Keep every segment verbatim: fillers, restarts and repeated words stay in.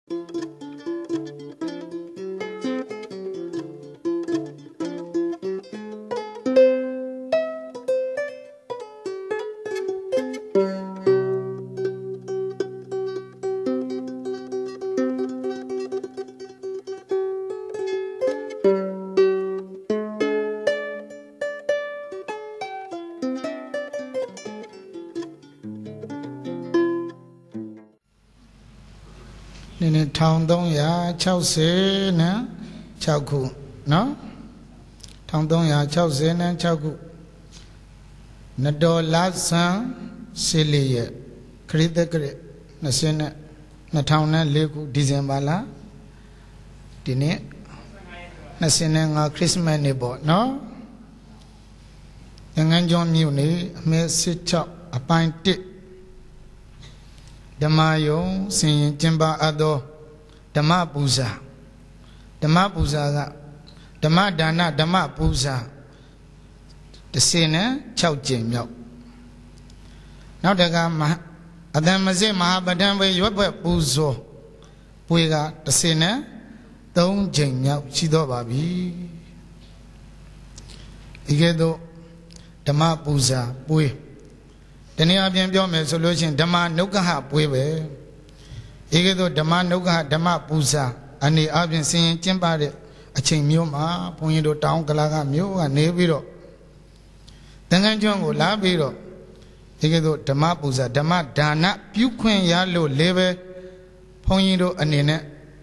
Thằng đông ya cháu xế nè cháu cụ nó thằng đông ya cháu xế nè cháu cụ nè đồ lá sáng xế lì yẹ khởi tế khởi nè xế nè nè thằng nè lê cụ December lá đi nè nè xế nè ngà Christmas nè bộ nó nè ngân dòng miêu nè mẹ xế cháu à bánh tị Dhamma yo sin jimba ado Dhamma puja Dhamma puja ga Dhamma dana Dhamma puja the sin chau jing yo now the ga adam maze mahabadam we yo puzo puega the sin tong jing yo chi do ba bi ige do Dhamma puja pui Tenia bien bio me solution Dhamma Nugaha puebe. Egedo Dhamma Nugaha Dhamma Pusa. Ani abin sin chimpare a ching muma, Punido town Galaga mu and Nebiro. Tangan Jongo labiro. Egedo Dhamma Pusa, Dhamma Dana, Puquen Yalo leve, Ponido anine.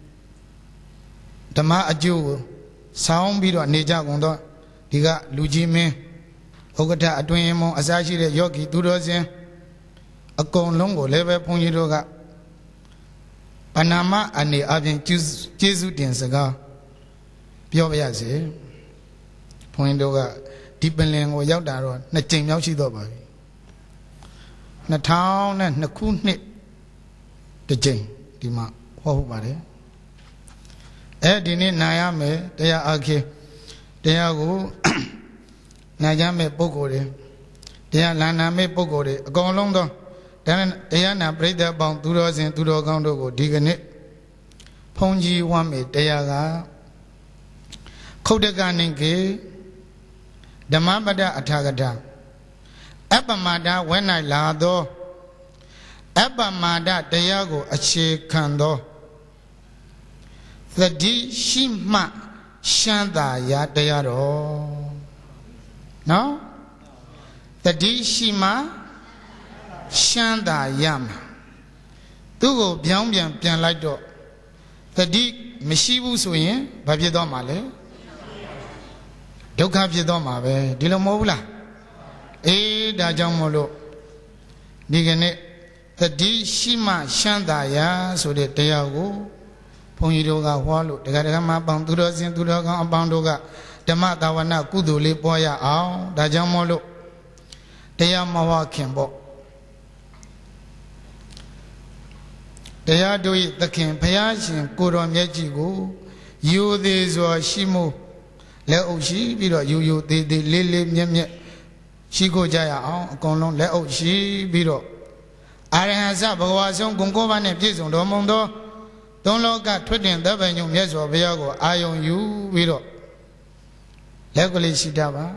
Dhamma Aju, Sound Biro Neja Gondo, Diga Lujime. Ogata Adwemo Asashi Yogi Dudozen a con longo leve Ponidoga Panama and the Abin Jesu Dinsaga Pioviaze Poindoga Deepening or Yaudaro, Nating Yoshidoba Natown and Nakuni the Jing Dima Hobare Edini Nayame, they are okay, they are go. Najame Pogore, they are Lana me Pogore, a gone long dog. Then they are not break their bound two doors and two dog on go digging it. Ponji Wame, they are Kodaganink, the Mambada Atagada. Abamada when I lado Abamada Dayago a che cando. The D Shima Shanda Ya Dayaro. No? The Dishima Shanda Yam. Tugo Bian Bian Bian Lido. The D Mishibu Suyin, Babidomale. Doka Bidoma, Dilomola. E Dajamolo. Digane. The Dishima Shanda Ya, so that they are go. Ponidoga Wallo, the Garama Banduras and Dudoga Bandoga. Dhamma Dawana Kuduli Boya Ao, Dajamolo, Dayamawa Kimbo. They are doing the king, Payashin, Kuron Yajigo, you this or Shimu, Leo Shi, Biro, you, you, the Lily Nyam, Shiko Jaya, Konon, Leo Shi, Biro. Arahansa, Bawazon, Gongovan, and Pizon, Domondo, don't look at Twidding, the venue, yes, or Viago, I on you, Biro. Legally Shidava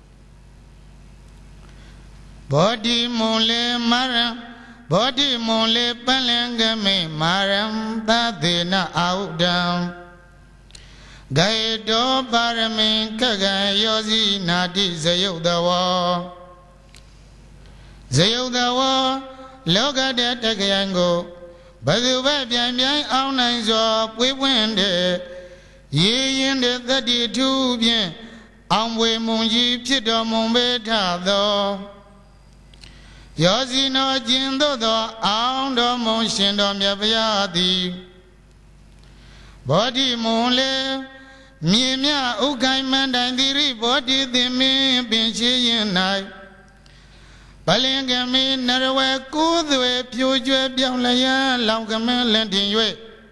Body Mole Maram Body Mole Palangame Maram Tadina out down Gaido Baramin Kaga Yosi Nadi Zayudawa Zayudawa Loga de Tagayango Badu Babian Yang Nines up we went ye in the thirty two bien. Amwe munji pito mumbeta do Yosino jindo do Aundo munshindo myabayadi Body mule Mimia ukai mandandiri Body dimi binchi yinai Palingami narwe kudwe Pyujwe biaulaya Laukame lendinwe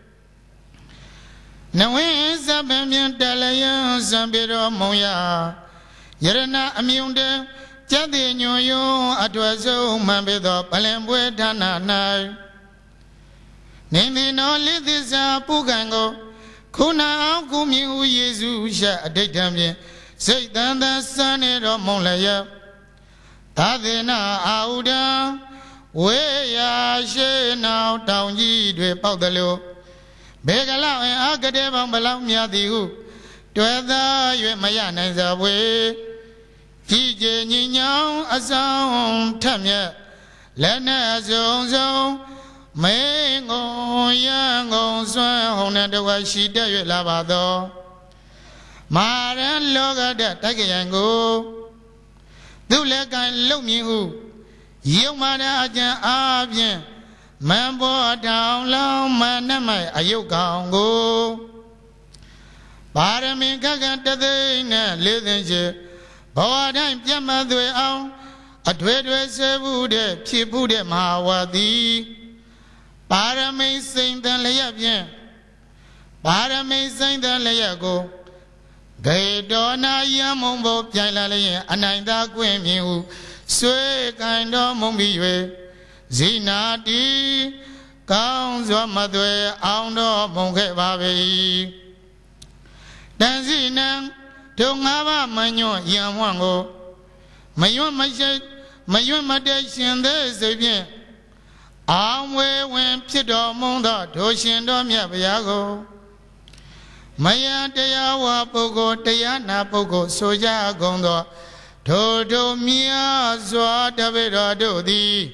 Nawe Zabamian Dalaya Zambiro Moya Yerana Amunde Jadi Nyoyo Atwazo Mambedo Palembwe Dana Nai Nindino Lidisa Pugango, Kuna Kumi Yesu Sha Aditamian, Satan the Son of Molaya, Tadina Auda, Wea She now down ye to Paudalo, Begala and Agadeva Balamia the Hu, Together you Mayana is away, Tije Ninyang Azam Tamia, Lena Zonzo. Mango yango swan hona de wa shi de yue la ba do ma ran lo ga de ta ke yan ko tu le kan lou myin hu yong ma da a chan a pyin man bo taung long man nat mai a yuk kaung ko ba ra min kha kha ta thai ne le thin shi bawa dain pyat ma thwe aung a thwe thwe se bu de phit bu de ma wa ti Parame Saint the Layabien Parame Saint the Layago Gaidona Yamombo Pialalayan Ananda Quemiu Swe kind of Mombiwe Zinati Counts of Madwe Aundo Monge Babi Danzinang Tongava Manyo Yamwango Mayon Mashet Mayon Madeshin the Sabian Amwe when Pido Munda, Doshindo Miabiago Maya Deyawa Pogo, Diana Pogo, Soja Gondo, Todo Mia Zwa Davida Dodi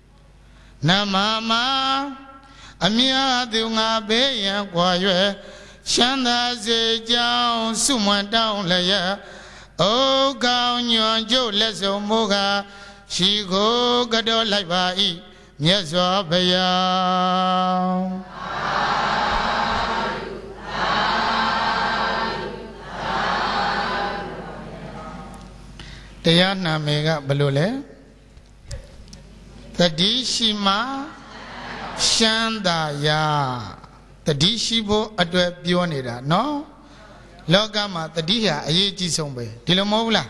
Namama Amia Dunga Bay and Quaye Shanda Zejao, Suman down layer. Oh, Gown your Joe Leso Moga, she go Gado like Bai. Yes, Abaya. Tayana Mega Balule Tadishima Shandaya Tadishibo Adwe Bionida, no? Logama Tadia Ayeji Sombe, Tilomola.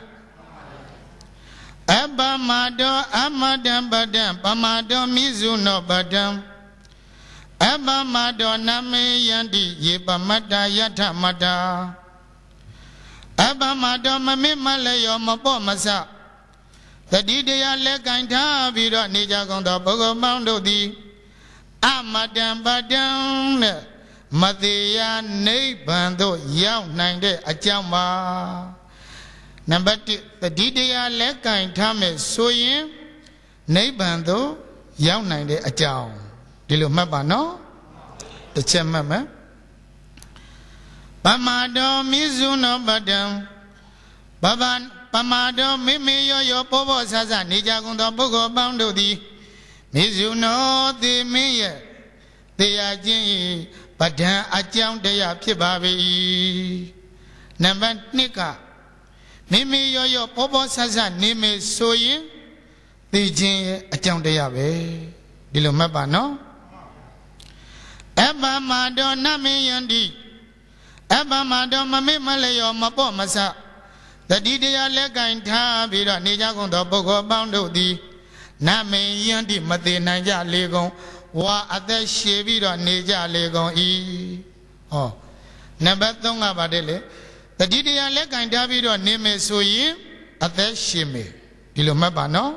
Abamado Amadam Badam Pamado Mizuno Badam Abamado Name Yandi Yebamada Yatamada Abamado Mame Malayo Mapo Masa The Didia Lekainta Vira Nijagonda Bogo Moundo di Amadam Badam Madia Nebando Young Ninde Achama Number two, the D D R Lekain Tame Soyin Nebando Young Ninde Acham. Dilu Mabano the Chamama Pamado Mizuno Badam Baban Pamado Mimi Yo Povo Saza Nijagonda Bogo Bando di Mizuno the Mia the Ajin Badan Acham de Yapibabi Number Nika Mimi yo yo popo sasa nime soyin the jin a town de yabe. Dilo maba no Eba mado nami yandi Eba mado mami malayo mapo masa The Didia Lega in Tabira Nijagon the Bogo Bando di Nami yandi Mate Naja Legon Wa at the Shevira Nija Legon e Oh Nabatonga Badele The Didia Lega in Davido Neme Soyi at the Shime. Dilomabano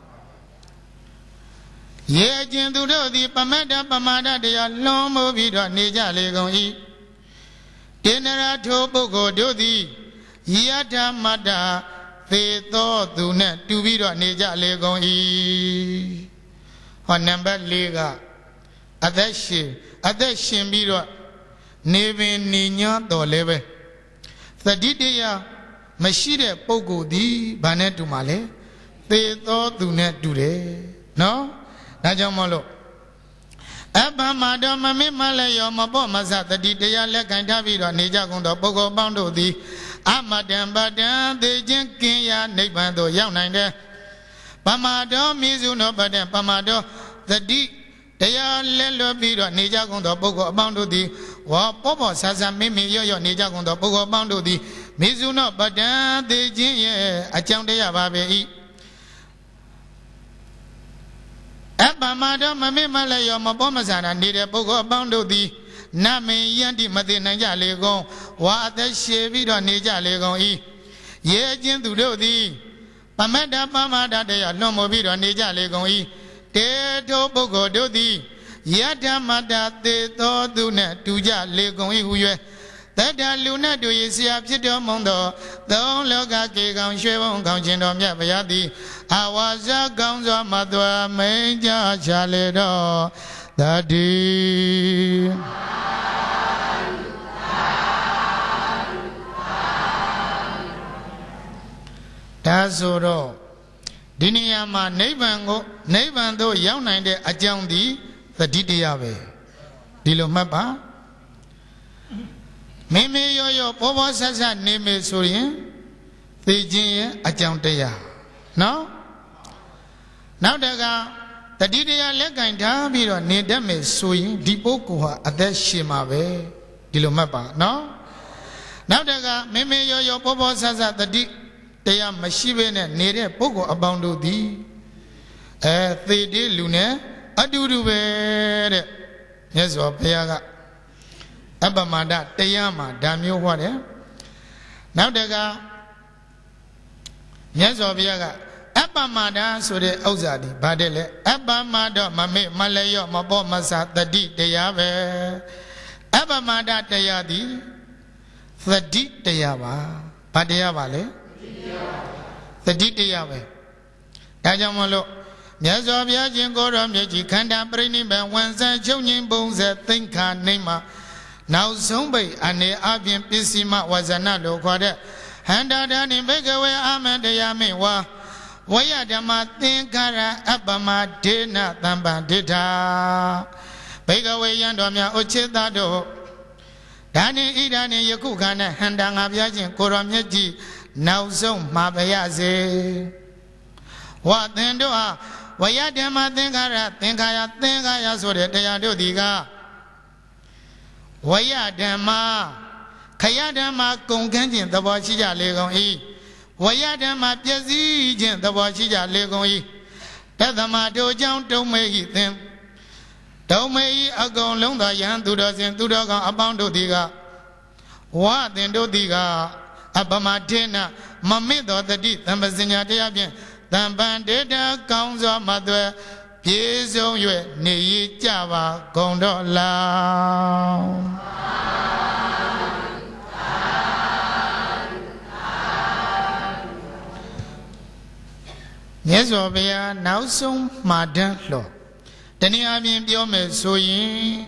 Ye Jindudo di Pamada Pamada de Alomo Vido Nija Legon e Dinera Tobogo Dodi Yata Mada Fe Tho Dunet to Vido Nija Legon e On number Lega at that shim at that shim Vido Neve Nina Doleve The Didia Mashide Pogo di Banetu Male, they thought do not do they. No? Najamolo Abba Madam Mame Malayo Mabo Maza, the Didia Lekan Davido, Nijagondo, Pogo Bando di Amadam Badan, the Jenkinya, Nebando, Young Nine. Pamado Mizuno Badam, Pamado, the D. They are Lelo Vido, Nijagondo, Pogo Bando di. Wa popo sasa mimi yoyo Nijagondo Pogo Bando di Mizuno Badan de Jin a chang de Yababe Abamado Mame Malayo Mabomazana needed Bogo Bondo di Name Yanti Mati Naja Lego, what the Shevido Nija Lego E. Ye Jindu di Pamada Pamada de Nomovido Nija Lego E. Teto Bogo do di Yata Mata de Toduna Tuja Lego E. That Luna do you see up to the Mondo, the only Gaki Shevon Ganchin of Yabayadi. I was a Gonzo Mother Major Chaledo, the D. That's all. Diniama Navango, Navando, young and a Jandi, the Didiave. Dilomapa. Mimi yo yo povo sasa neme soyin the jin ajanteya no now daga the didiya lekan da bi ro ne tet me soyin di poko ha athet shin ma be di lo mat ba no now daga mimi yo yo povo sasa the di teya mashi be ne ne de poko apang do di eh the de lu ne adudu be de Nyeswa Bhaya ga Abamada Tayama Damyo Wade. Now daga Nyeswa Bhaya ga Abamada so de Ozadi Badele Abamada Mame Malayo Mabo Masa Tadi Tayave Abamada Tayadi Tadi Tayava Padayavale Tadi Tayave Tajamalo Nyeswa Bhaya Jingoro Myeji Kanda Prini Ben Wansa Chonyin Bonze Thinka Nema Now Zombe Ane Abin Pisima Wazana Lokwade Handa Dani Begawe Amadayame Wa Wayadama Thinkara Abama Dena Thamba Dita Begawe Yandomia Ochedado Dani Idani Yakukana Handanga Vyajin Koramyeji Now Zom Mabayaze What then do I Wayadama Thinkara Thinkaya Thinkaya Sode Tayado Diga Wayadama Kayadama Konganjin the Wachija Legon E. Wayadama Piazijin the Wachija Legon E. Tadama Dojang Tomei them. Tomei Agon Londa Yan Dudas and Dudaga Abando Diga. What then do Diga Abamatena Mamido the Dit and Bazinia Diabian. Then Bandeda Counts of Mother. Piezo yue ni java gondola. Nyeswa Bhaya now some madan lo. Teni amin biome soyin.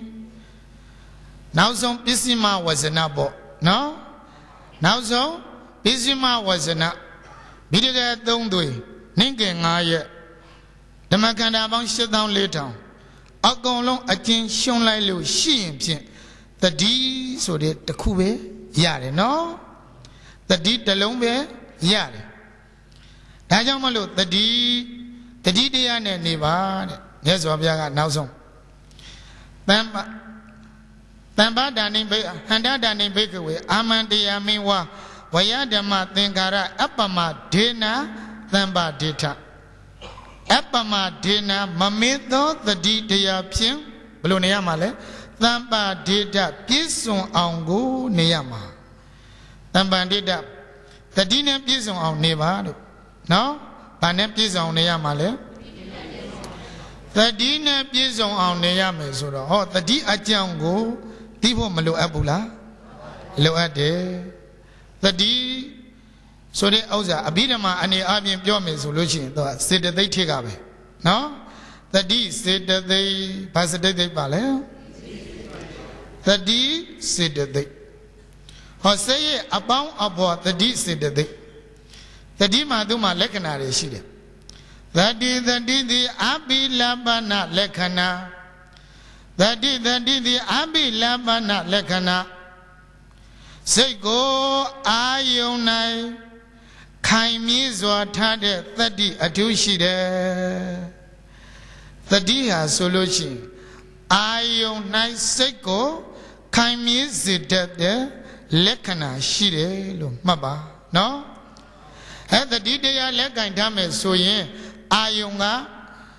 Now some pisima was an abo. No? Now so pisima was an up. Bidiga don't do it. Ninking I The Makanda Bang shut down later. A gone long a king shown like Lu Shim. The D so that the Kube Yare, no? The D the Lombe Yare. Tajamalo, the D, the D de Ane Niva, yes, Wabiaga now so. Bamba Bamba Dani Handa Dani Bakeaway, Amandia Miwa, Wayadama Thinkara, Apama Dena, Thamba Dita. Apama Dena Mamito the Dita Pim, Bluniamale, Thamba Dita Pison Angu Niama. Thamba Dita the Dina Pison on Neva. No? Panem Pison Niamale. The Dina Pison on Niame Sura. Oh, the Di Ajango, Tivo Malu Abula, Loade. The D. So they also Abidama and the Abian Piome solution, the said that they take away. No? The D said that they pass the day ballet. The D said that they. Or say about about the D said that they. The D Maduma Lekanari Shide. The D the D the Abi Labana Lekana. The D the D the Abi Labana Lekana. Say go Ayonai. Kaimizwa Tade thirty Atushi de thirty has solution. Ayon nice seko Kaimiz de Lekana Shide Lo Maba. No? At the Didea Lekan Dame so ye Ayonga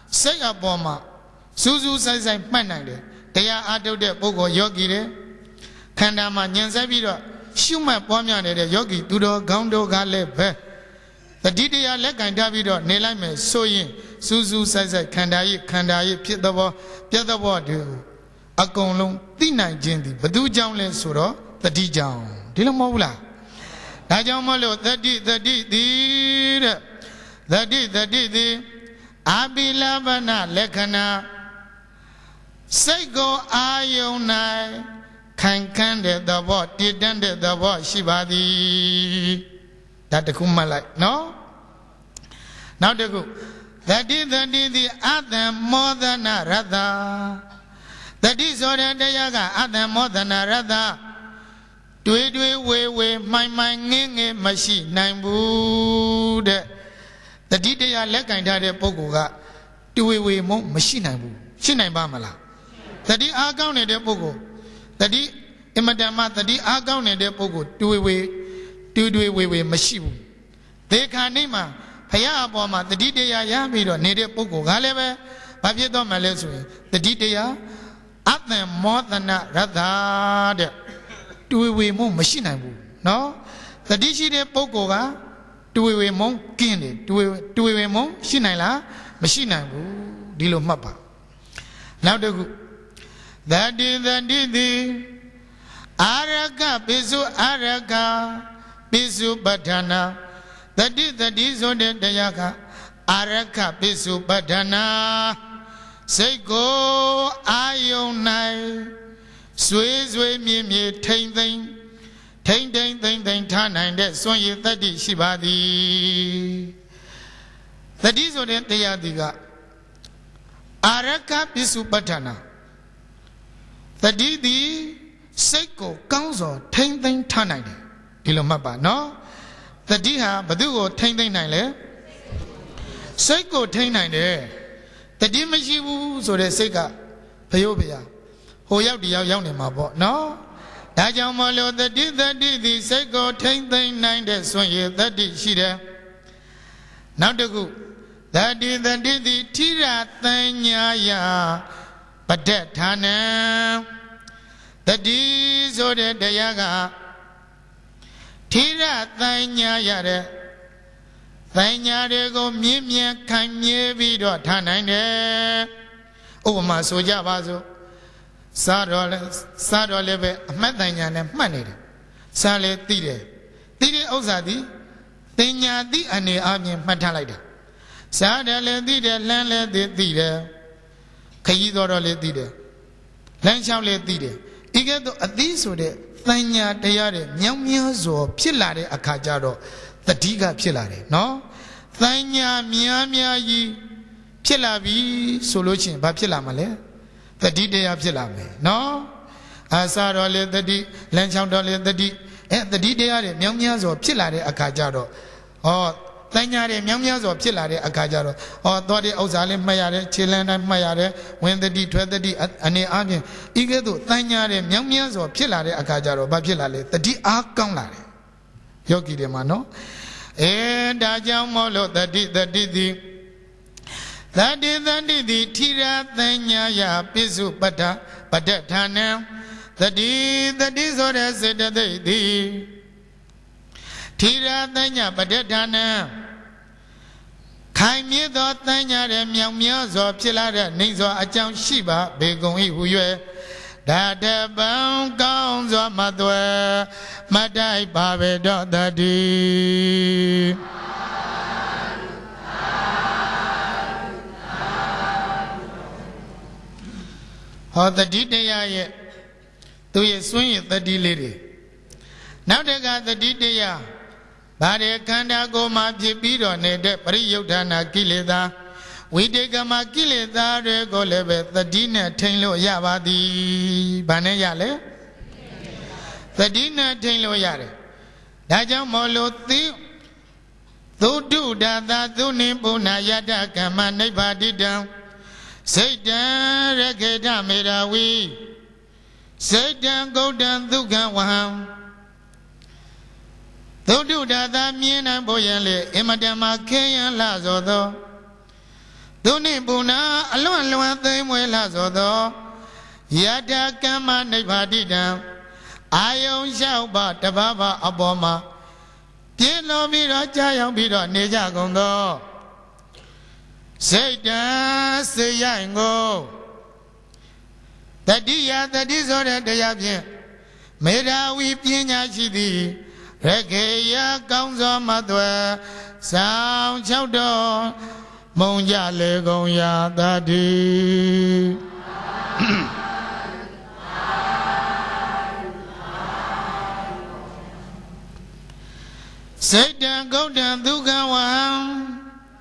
စိတ်အပေါ်မှာစူးစူးဆိုင်ဆိုင်မှတ်နိုင်တယ်တရားအားထုတ်တဲ့ပုဂ္ဂိုလ်ယောဂီတွေခန္ဓာမှာညံဆိုင်ပြီးတော့ရှုမှတ်ပွားများနေတဲ့ယောဂီသူတော်ကောင်းတို့ကလည်းပဲတတိတရားလက်ကင်ထားပြီးတော့နေလိုက်မယ်ဆိုရင်စူးစူးဆိုင်ဆိုင်ခန္ဓာရဲ့ခန္ဓာရဲ့ဖြစ်သောပြတ်သောတွေကိုအကုန်လုံးသိနိုင်ခြင်းသည်ဘယ်သူကြောင့်လဲဆိုတော့တတိကြောင့်ဒီလိုမဟုတ်ဘူးလားဒါကြောင့်မလို့တတိတတိသည်တဲ့တတိတတိသည်အာပိလဗနာလက္ခဏာစိတ်ကိုအာယုန်၌ခိုင်ခန့်တဲ့သဘောတည်တတ်တဲ့သဘောရှိပါသည်ဒါတခုမှတ်လိုက်နော်နောက်တစ်ခုတတိတတိသည်အတ္တမောဒနာရတ္တတတိဆိုတဲ့တရားကအတ္တမောဒနာရတ္တတွေးတွေးဝေဝေမှိုင်မှိုင်ငင်းငင်းမရှိနိုင်ဘူးတဲ့တတိတရားလက်ကင်ထားတဲ့ပုဂ္ဂိုလ်ကတွေးဝေမုံမရှိနိုင်ဘူးရှိနိုင်ပါမလားတတိအားကောင်းနေတဲ့ပုဂ္ဂိုလ်တတိအမတမတတိအားကောင်းနေတဲ့ပုဂ္ဂိုလ်တွေးဝေတွေးတွေးဝေဝေမရှိဘူးဒေခာနိမှာဖရာအပေါ်မှာတတိတရားရပြီးတော့နေတဲ့ပုဂ္ဂိုလ်ကလည်းပဲဘာဖြစ်တော့မှလဲဆိုရင်တတိတရားအတ္တမောဒနာရတ္တတဲ့တွေးဝေမုံမရှိနိုင်ဘူးနော်တတိရှိတဲ့ပုဂ္ဂိုလ်ကတွေးဝေမုံကင်းတယ်တွေးတွေးဝေမုံရှိနိုင်လားမရှိနိုင်ဘူးဒီလိုမှတ်ပါနောက်တစ်ခုသတိသတိတိအာရကပိစုအာရကပိစုပဋ္ဌာနာသတိသတိဆိုတဲ့တရားကအာရကပိစုပဋ္ဌာနာစိတ်ကိုအာယုန်၌ဆွေးဆွေးမြည်မြည်ထိမ့်သိမ့်ထိမ့်ထိမ့်သိမ့်သိမ့်ထားနိုင်တဲ့စွန့်ရည်တတိရှိပါသည်တတိဆိုတဲ့တရားဒီကအာရကပိစုပဋ္ဌာနာတတိသည်စိတ်ကိုကောင်းစွာထိမ့်သိမ့်ထားနိုင်တယ်ဒီလိုမှတ်ပါနော်တတိဟာဘသူကိုထိမ့်သိမ့်နိုင်လဲစိတ်ကိုထိမ့်နိုင်တယ်တတိမရှိဘူးဆိုတဲ့စိတ်ကဖယိုးဖျားဟိုရောက်ဒီရောက်ရောက်နေမှာပေါ့နော်ဒါကြောင့်မလို့တတိတတိသည်စိတ်ကိုထိမ့်သိမ့်နိုင်တဲ့စွန့်ရည်တတိရှိတယ်နောက်တစ်ခုတတိတတိသည်ထိရသင်ညာယပဋ္ဌဌာနံတတိဆိုတဲ့တရားကထိရသင်ညာရတဲ့သင်ညာတွေကိုမြင်းမြဲခံမြဲပြီးတော့ထားနိုင်တယ်ဥပမာဆိုကြပါစို့စားတော့လဲစားတော့လည်းပဲအမှတ်တန်ညာနဲ့မှတ်နေတယ်စားလဲသိတယ်သိတဲ့ဥစ္စာသည်တင်ညာသိအနေအချင်းမှတ်ထားလိုက်တာစားတယ်လည်းသိတယ်လှမ်းလည်းသိသိတယ်ခရီးတော်တော့လည်းသိတယ်လမ်းလျှောက်လည်းသိတယ်ဤကဲ့သို့အသိဆိုတဲ့တန်ညာတရားတွေမြောင်များစွာဖြစ်လာတဲ့အခါကျတော့တတိကဖြစ်လာတယ်နော်တန်ညာများများကြီးဖြစ်လာပြီဆိုလို့ချင်းဘာဖြစ်လာမလဲတတိတရားဖြစ်လာမယ်နော်အာစားတော်လေတတိလမ်းချောင်းတော်လေတတိအဲတတိတရားတွေမြောင်များစွာဖြစ်လာတဲ့အခါကျတော့ဟောတန်ညာတွေမြောင်များစွာဖြစ်လာတဲ့အခါကျတော့ဟောတော်တဲ့ဥစ္စာလေးမှတ်ရတယ်ခြေလမ်းတိုင်းမှတ်ရတယ်ဝင်တတိထွက်တတိအနေအချင်းဤကဲ့သို့တန်ညာတွေမြောင်များစွာဖြစ်လာတဲ့အခါကျတော့ဘာဖြစ်လာလဲတတိအားကောင်းလာတယ်ယောဂီတွေမှာနော်အဲဒါကြောင့်မို့လို့တတိတတိသည်သတိသတိသည်ထိရသင်ညာယပိစုပဋ္ဌပဋ္ဌဌာနံသတိသတိဆိုတဲ့စေတသိက်သည်ထိရသင်ညာပဋ္ဌဌာနံခိုင်မြဲသောသင်ညာရဲ့မြောင်များစွာဖြစ်လာတဲ့နေစွာအကြောင်းရှိပါဘေကုံဤဟူ၍ဒါတပံကောင်းစွာမသွဲမတိုက်ပါပဲတော့တတိဟောတတိတရားရဲ့သူရဲ့စွန့်ရည်တတိလေးတွေနောက်တကတတိတရားဗာရေခန္ဓာကိုယ်မှာဖြစ်ပြီးတော့နေတဲ့ပရိယုဒ္ဓနာကိလေသာဝိတေကမကိလေသာတွေကိုလည်းပဲတတိနဲ့ထိန်လို့ရပါသည်။ဘာနဲ့ရလဲ။တတိနဲ့ထိန်လို့ရတယ်။ဒါကြောင့်မောလို့သိသုဒ္ဓဒါသာသုနိပုဏ္ဏယတကမ္မနိဗ္ဗာတိတံစိတ်တံရခေတမေရဝီစိတ်တံဂௌတံဒုက္ခဝဟံသုဒ္ဓဒါသာမြင်နိုင်ဖို့ရန်လေအမတမခဲယံလာသောသော Duni Buna, alone, alone, they will have so. Yada Kama Nevadida. I own shall but the Baba Aboma. Piano Vira, Jaya Vira, Neja Gondo. Say that, say Yango. The dia, the disorder, the Yabian. Meda weep in Yachidi. Regeya Gonzo Madwa. Sound Chowdo. Monja Legoya Daddy. Say down, go down, do go on.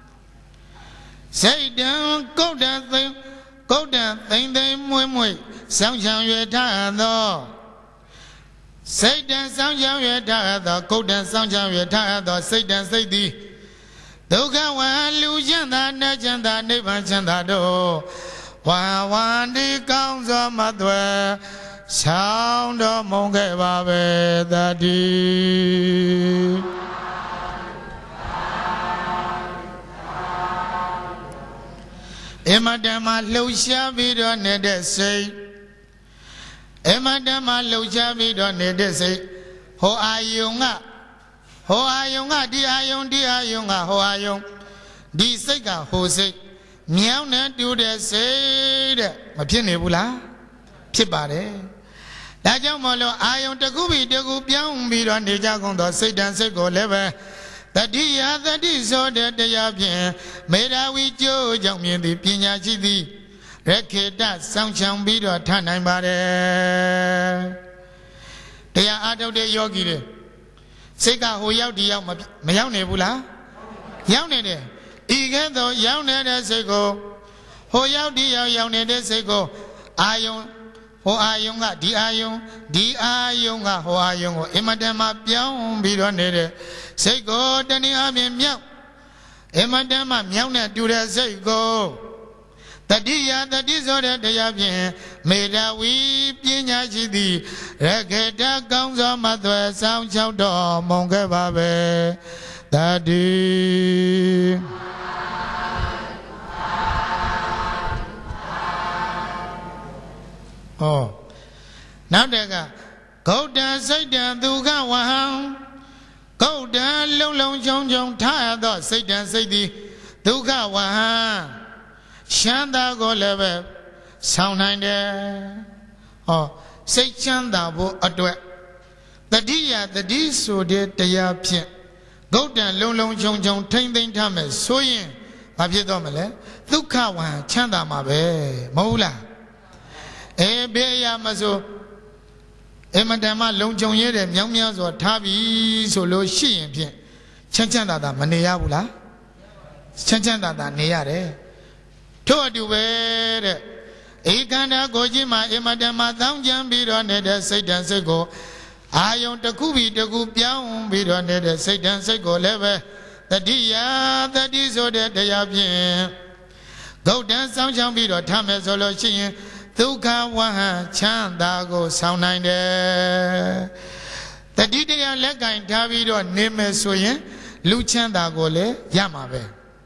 Say down, go down, thing, go down, thing they mwe sound young your time though. Say down, sound young your time though, go down, sound young your time though, say down, say the. Do go on, lose that, legend that, never chant that door. One, one, the counts of mother. Sound of Monge Babe Daddy. Emadama Lucia Vido Nedese. Emadama Lucia Vido Nedese. Ho Ayunga. Ho Ayunga, di Ayung, di Ayunga, Ho Ayung. Di Sega, Jose. Meow net do the say. Mapinebula. Pibare. Dajamolo, Ayung Tagubi, the Gupian Vido Nejagon, the Satan Sego level. The dia that is so that they have been made out with you, young men, the Pina Chidi. Reked that sound shall be the time by they are out of the yogi. Sega who yelled the young Mayonebula Yawnede. Egan though Yawnede Sego. Ho yelled the young Sego. Ayon. Ho Ayunga, di Ayung, di Ayunga, Ho Ayung, Emadama Pion, Bidonede. Say go, Danny Amin Meow. Emadama Meowna do that say go. The dia, the disorder they have been made a weep in Yachidi. Regata comes on mother, sound shout, Monge Babe, Daddy. Oh, now they got go down, say down, do go one. Go down, long, long, jong, jong, tired, though, say down, say the do go one. Shanda go level, sound nine there. Oh, say Chanda bo adwet. The dia, the D so did the yapin. Go down, long, long, jong, jong, ten, ten, time, so yin. Mapidomele, do go one, Chanda mabe, mola. Eh, Beya Mazo Emadama Long Jong Yere, Young Mias or Tabi, so low she and Pien. Chanchanda, Maneabula Chanchanda, Neare. Toa do wear Ekanda Gojima, Emadama, Down Jam Bidon, the Satan Sego. I on the Kubi, the Gupian Bidon, the Satan Sego level. The dia, the disorder they have been. Go dance, Sound Jam Bidon, Tamas Solo Shin. Duka Waha Chandago sound nine there. The detail leg in Davido name Soyen, Luchandagole, Yamabe.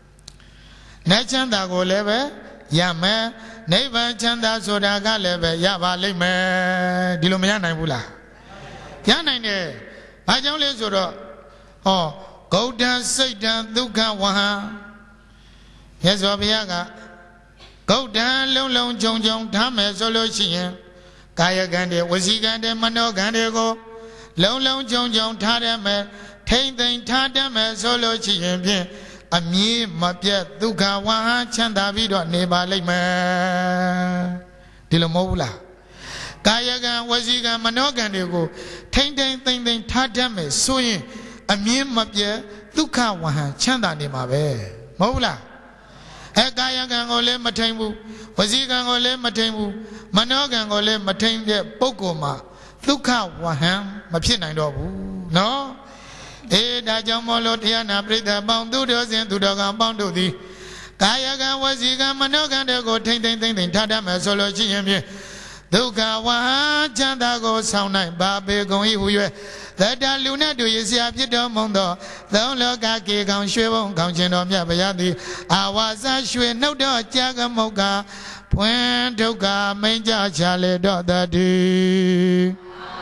Nachandago leve, Yame, Neva Chanda Sodaga leve, Yaba Leme, Dilumiana Bula. Yanine, Ajole Soro, oh, go down, say down, Duka Waha. Yes, Obiaga. Go down, long, long, jong, jong, Tame, solo, Chien. Kaya Gande, Wazigande, Mano Gande go. Long, long, jong, jong, Tadame, Tain, Tain, Tadame, solo, Chien, bien. A me, Mapia, Duka, Waha, Chanda, Vido, Neba, Lame. Dilomobula. Kaya Gan, Waziga, Mano Gande go. Tain, Tain, Tain, Tain, Tadame, Soyin. A me, Mapia, Duka, Waha, Chanda, Neba, Mobula. Ekaya gangole matembu, wazigangole matembu, manogangole matenge pokoma, thuka waham, mapina dobu, no? E da jamolo tiana prita boundu dozen to dogam boundu di. Kaya gan waziga manogande go ting ting ting ting tada me solo chiyemye. Dukkha wa chanda go sound night babe gong yi hu yue that da luna do yi sia pit do mong do thong lo ka ke kang shwe bong kang chin do mya baya ti awa sa shwe naut do cha ka mok ka phwen dukkha main ja cha le do ta ti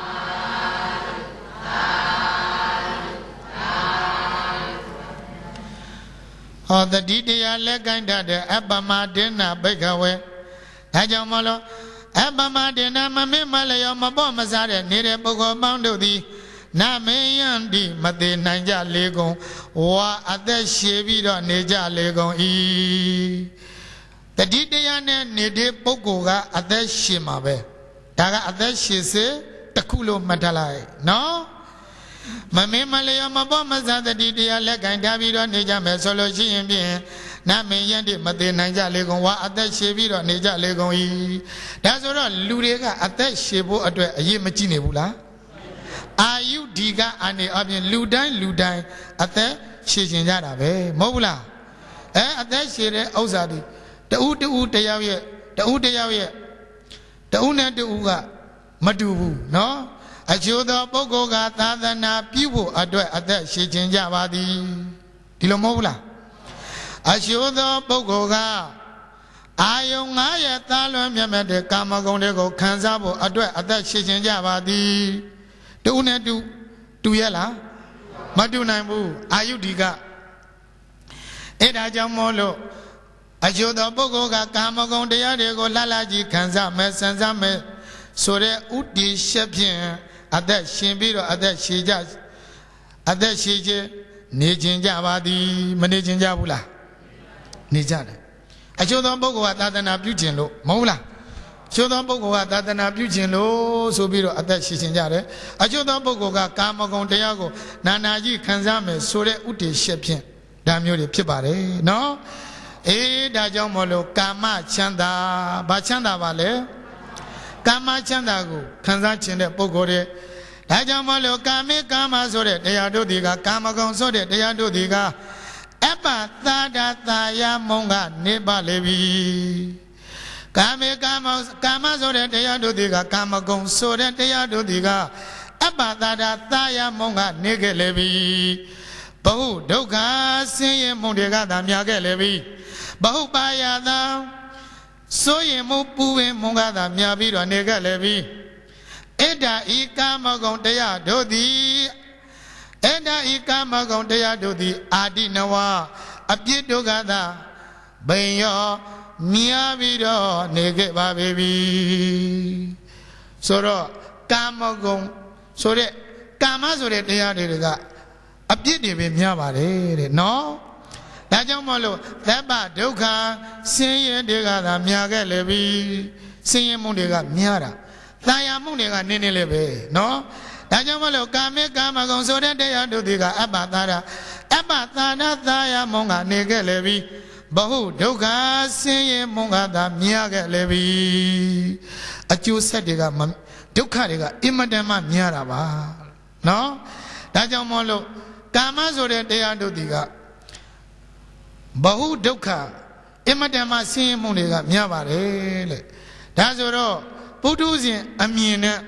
Oh, the detail like that, the Abama dinner, Bekawe. Ajamolo, Abama dinner, Mamma Malaya, Mabomazare, needed Bogo Bondo di Nameyandi, Mate Nanja Lego, wa at the Shevido Neja Lego E. The detail needed Bogoga at the Shimabe. Taga at the Shise, Takulo Matalai. No? Mame Malaya Mabomazar the detail like I Davido Neja Mesology and Bien. Nameyandi, Mate Nanja Lego, wa at the Shevido Neja Lego E. That's all Ludega at that Shebo at a Yemachinebula. Are you diga and the Abian Ludine Ludine at the Shishinjara, Mobula? Eh, at that Shire Ozadi. The Uta Utayawe, the Utayawe, the Una de Uga, Madubu, no? I show the Bogoga, Tadana, people at that Shishinjavadi, Tilomobula. I show the Bogoga. Ayongaya Talon Yamade Kamagondego, Kanzabo, at that Shishinjavadi. The Una do to Yella Madunambu, Ayudiga Edajamolo. I show the Bogoga Kamagon de Yadego Lalaji Kanza Messanzame Sore Uti Shepien at that Shimbiro at that Shijas at that Shije Nijin Javadi Manijin Javula Nijada. I show the Bogo at that and Abujino Mola. Show the Bogoga that an abusino, so be at that Shishinjare. I show the Bogoga, Kamagon Diago, Nanaji, Kanzame, Sore Uti Shepien, Damio de Pibare, no? Eh, Dajamolo, Kama Chanda, Bachanda Vale, Kama Chandago, Kanzachin, Bogore, Dajamolo, Kame, Kama Sore, they are do diga, Kamagon Sore, they are do diga, Epa, Tada, Taya, Monga, Neba Levi. Kame kama kama sore teya do diga kama gong sore teya do diga abadada taya monga nege lebi bahu dukkha sinye mundega da mya ke lebi bahu payada soye mu puwe monga da mya pi do nege lebi eda I kama gong teya do di eda I kama gong teya do di adi nawa apit dukkha da bayo Mia video nege baby. Soro Kamagong Sore Kama Sore Tea Dega. A pity be Miabare, no? Najamolo, Laba Doka, Sing Dega, Miaga Levi, Sing Mundega Miara, Taya Mundega Nini Leve, no? Najamolo Kame Kamagong Sore Tea Dega, Abatara, Abatana Taya Monga Nege Levi. Bahu Doga Sing Mungada Miaga Levi. A Jew said, Dukariga, Imadama Miaraba. No? Tajamolo, Kamazore Dea Dodiga. Bahu Doka, Imadama Sing Muniga Miabare. Tazoro, Puduzin, Amina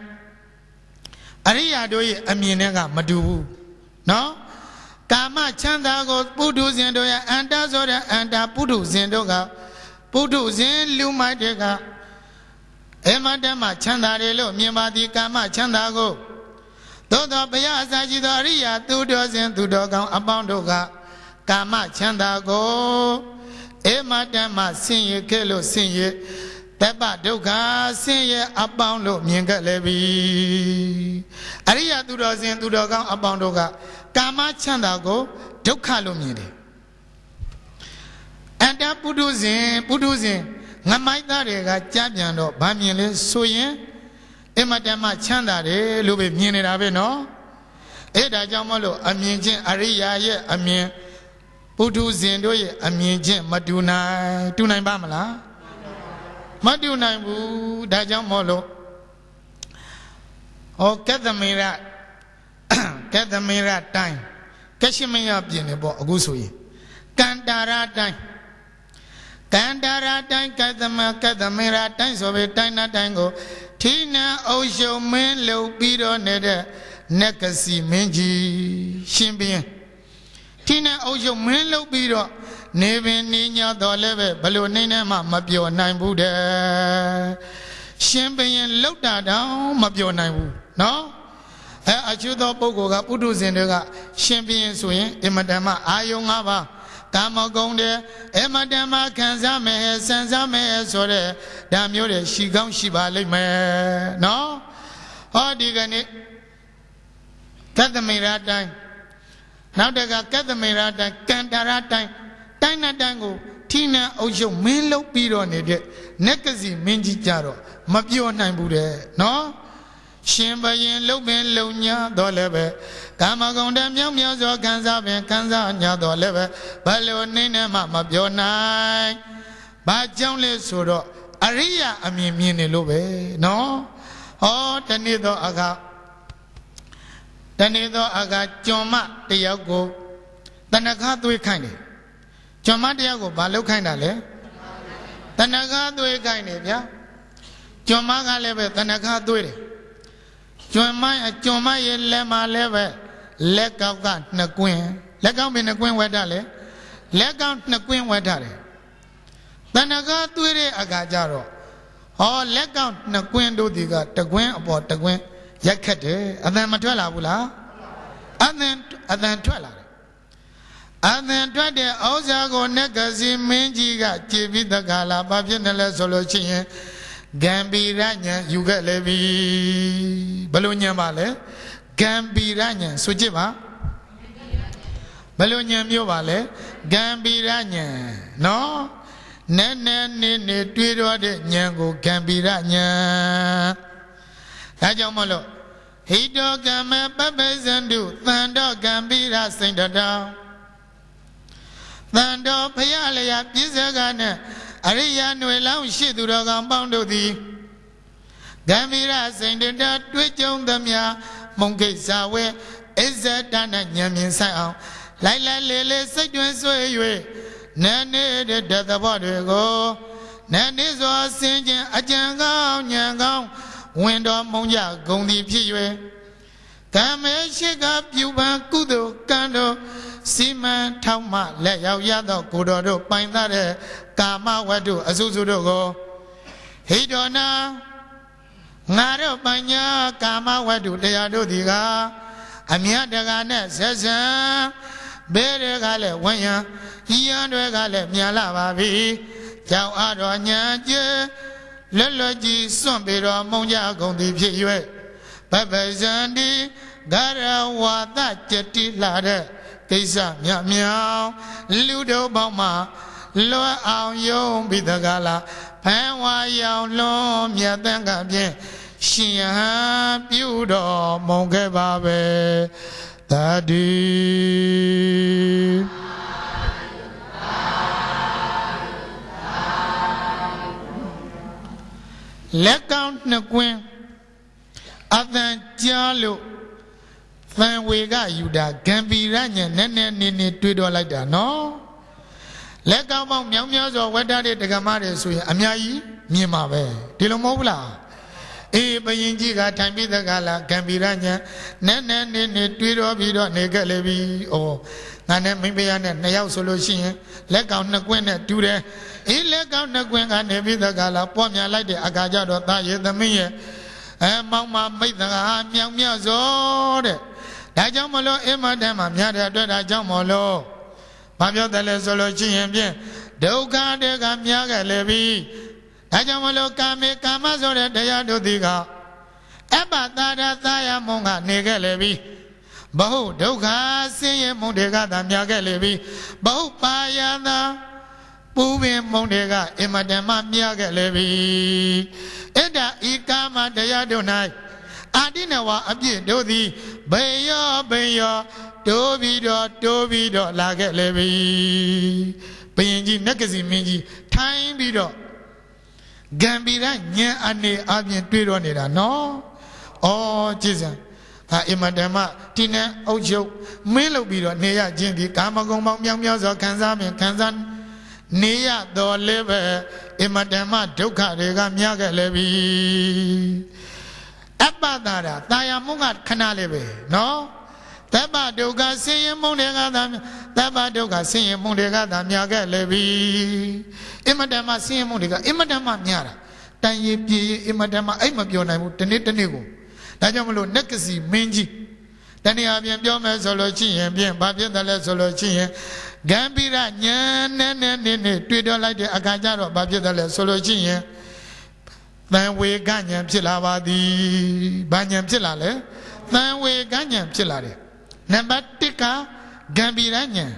Aria Doi, Aminega Madu. No? Kama Chanda goes Pudu Zendoya and Dazora and Pudu Zendoga Pudu Zen Lumadega Emadama Chanda Relo Mimadi Kama Chanda go Dodo Bayasaji Doria two dozen two dogan Abandoga Kama Chanda go Emadama Sing Kelo Sing Teba Doga Sing Abando Minga Levi Aria two dozen two dogan Abandoga Kama Chandago, Dokalo Mide. And that Puduzin, Puduzin, Namaita Rega, Jabiano, Bamile, Soyen, Ematama Chandare, Lube Minerabe, no? Eda Jamolo, Aminjin, Aria, Amin, Puduzin, Doye, Aminjin, Maduna, Tunai Bamala, Maduna, Dajamolo, O Katamira. Get the mirror time. Kashimia Binebo, Gusui. Kandara time. Kandara time, Katamaka, the mirror time, so we time tango. Tina Osho Men Low Bido Nede Nekasi Minji Shimbian Tina Osho Men Low Bido Nevin Nina Doleve Balonina Mapio Nine Buddha Shimbian looked down Mapio Nine no I should have Boga Pudus in the Shimbian Swing Imadama Ayongava Tama Gonde, Emadama Kanzame, Sanzame, Sore, Damure, Shigam Shibali me, no? Oh, Digani, cut the mirror time. Now they got cut the mirror time, Kantara time, Tina Dango, Tina Osho, Milo Piro needed, Nekazi, Minji Jaro, Mapio Nambude, no? Shimbayan Lobin Lonia, Dolebe, Kamagonda Miazo, Kanza, Kanza, Nya Dolebe, Balonina, Mama Bionai, Bajonle Suro, Aria, I mean, Mini Lobe, no? Oh, Tanido Aga Tanido Aga, Joma, Diago, Tanaga do it kindly. Joma Diago, Balo kindly. Tanaga do it kindly, yeah? Joma Lebe, Tanaga do it. Joma, Joma, Lema Leve, Leg out Naquin, Leg out in the Queen Wedale, Leg out Naquin Wedale. Then I got to it, Agajaro. Oh, leg out Naquin do the got the Gwen about the Gwen, Yakete, and then Matuela Bula, and then, and then Twella. And then twenty Ozago Negazi Minjiga, Chibi the Gala, Babianella Solution. Gambiranya, you get Levi Balonia Male, Gambiranya, Sujiva Balonia Muvale, Gambiranya, no, Nene Nene Twido de Nyango, Gambiranya Tajamolo, Hido Game Babezandu, Thando Gambira Saint Adam Thando Payalea Pizagane. Ariya Nuelam Shiduragan Bondo the Gambira Saint the Twitch on the Mia, Monkey Sawe, is that done at Yamin Sao? Laila Lele Saint Sway, Nane the death of water go, Nane was singing a Jangao, Yangao, Window Monja, Gondi Pie. Come and shake up you, Kudo, Kando, Seaman, Tama, let out Yado, Kudo, find that. Kama wadu azuzudo go. Hidona ngaro banya kama wadu leado diga. Amia daga ne sesa. Bere gale wanya. Yandwe gale miala babi. Jao ado nyanje. Loloji sombiro monja gondi piywe. Baba zandi gara wada jeti lade. Kisa miao miao. Ludo bama. Lo ao yong be the gala, Panwa young long, Yatanga bien, Shia, Budo, Monge Babe, Daddy. Let count the queen, other Jalo, Fan we got you that can be running, Nene Nini, Twiddle like that, no? Let go of young years or whether they take a marriage, so Amiai, Mimabe, Tilomobla. A Bayinjiga, time be the gala, can be ranya, Nene, Nene, Twido, Bido, Nega Levi, or Nana Mimbian and Nayao solution. Let go on the Gwen at Ture. He let go on the Gwen and Nevi the gala, Pomia like the Agajado, Taye, the Mia, and Mama made the Miao Miazode. Dajamolo, Emma, Dama, Miada, Dajamolo. Mabio delle solution bien. Doga de Gamiaga Levi. Ajamolo Kame Kamazore de Yadodiga. Eba Tada Thaya Monga Nega Levi. Bahu Doga Say Mondega Damiaga Levi. Bahu Payana Pubi Mondega Emadema Miaga Levi. Eda Ikama de Yadonai. Adinawa Abi Dodi. Bayo Bayo. Tobido, Tobido, Laget Levi. Benji, Nakazi Minji, Time Bido. Gambira, Nya Ane, Abian Twironida, no? Oh, Jesus. Ha Imadema, Tina, Ojo, Melo Bido, Nea Jindi, Kamagong, Yang Yazo, Kanzam, Kanzan, Nia do live imadema duka rega miaga levi. Abadara, Dayamunga canalebe, no? Taba duga sing Mundega, Taba duga sing Mundega, miaga levi. Imadema sing Mundiga, Imadema miara. Tayi imadema aimabiona, Tenitanigo. Dajamulu Nekasi, Minji. Tani avian biome solochi and bien, Babia the solochi. Gambira, Nene, Twitter like the Akajaro, Babia the solochi. Then we Ganyam Chilava, Banyam Chilale. Then we Ganyam Chilare. Nabatika, Gambiranya.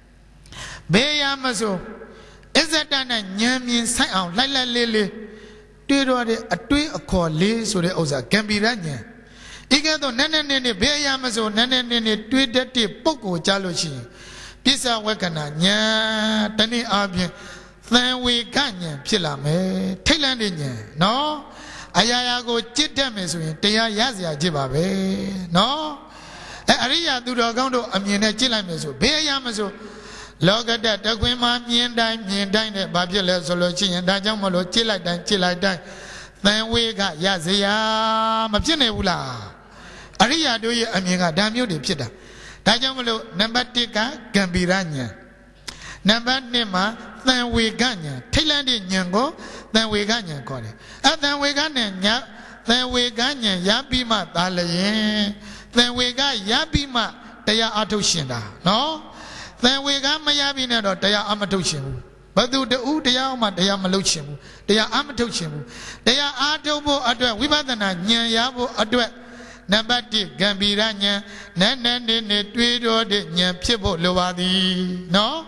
Bayamazo. Is that an Yamin sound, Lila Lily? Twitter a tweet a call, so the Oza Gambiranya. Igado nene nene Bayamazo, nene nene tweeted Poco Jalochi. Pisa Wakana, Nya, Tani Abian. Then we Ganyam Chilame, Thailandian, no? Ayago Chitamis, Tia Yazia Jibabe, no? Aria Dudogondo, Amina Chilamizo, Bayamazo. Loga that the Guima, Mien Dine, Mien Dine, Babula Solochi, and Dajamolo, Chila Dine, Chila Dine. Then we got Yazia Mapinebula. Aria do you, Amiga, damn you, the Pita. Dajamolo, Nambatika, Gambiranya. Number Nema, then we Ganya, Thailand Yango, then we Ganya call it. And then we Ganya, then we Ganya, Yabima, Dalaye, then we got Yabima, Taya Atoshinda, no? Then we got Mayabina or Taya Amatoshimu. But do the Udayama, Taya Maluchimu, Taya Amatoshimu, Taya Atobo Adwa, Wibadana, Nyabo Adwa, Nabati, Gambiranya, Nanande, Twido, the Nyapibo Lovadi, no?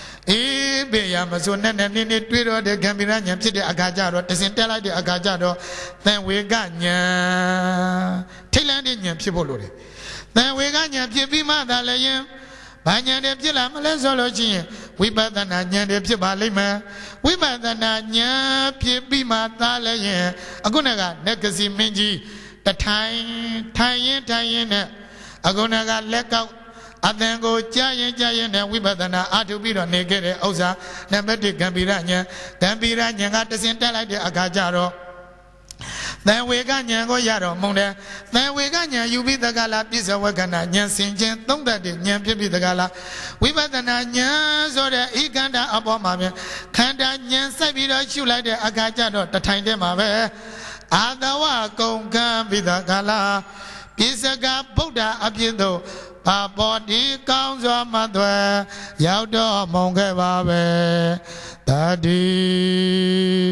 Eh, Bayamazo, Nanani, Twido, the Gambiranya, the Agajaro, the Sintella, the Agajaro, then we got Nya Thailandian people. Then we got Nyapima, Dalayam, Banya de Pila, Malazology, we better than Anya de Pibalima, we better than Anya Pibima, Dalayam, Agunaga, Nekasi Minji, the time, Tayin, Tayin, Agunaga, let out. I then go giant, giant, and we better not to be on naked Oza, Nambati Gambiranya, Gambiranya got the same like the Agajaro. Then we got Yango Yaro Monda, then we got you be the gala, Pisa Wakana, Yan Saint Jen, don't that Yan Pibi the gala. We better not Yan so the Iganda Abomamia, Kanda Yan Sabida, you like the Agajaro, the time them away. Adawa Gonga be the gala, Pisa got Buddha Abido. A body comes on my door, Yaudo Mongababe, Daddy.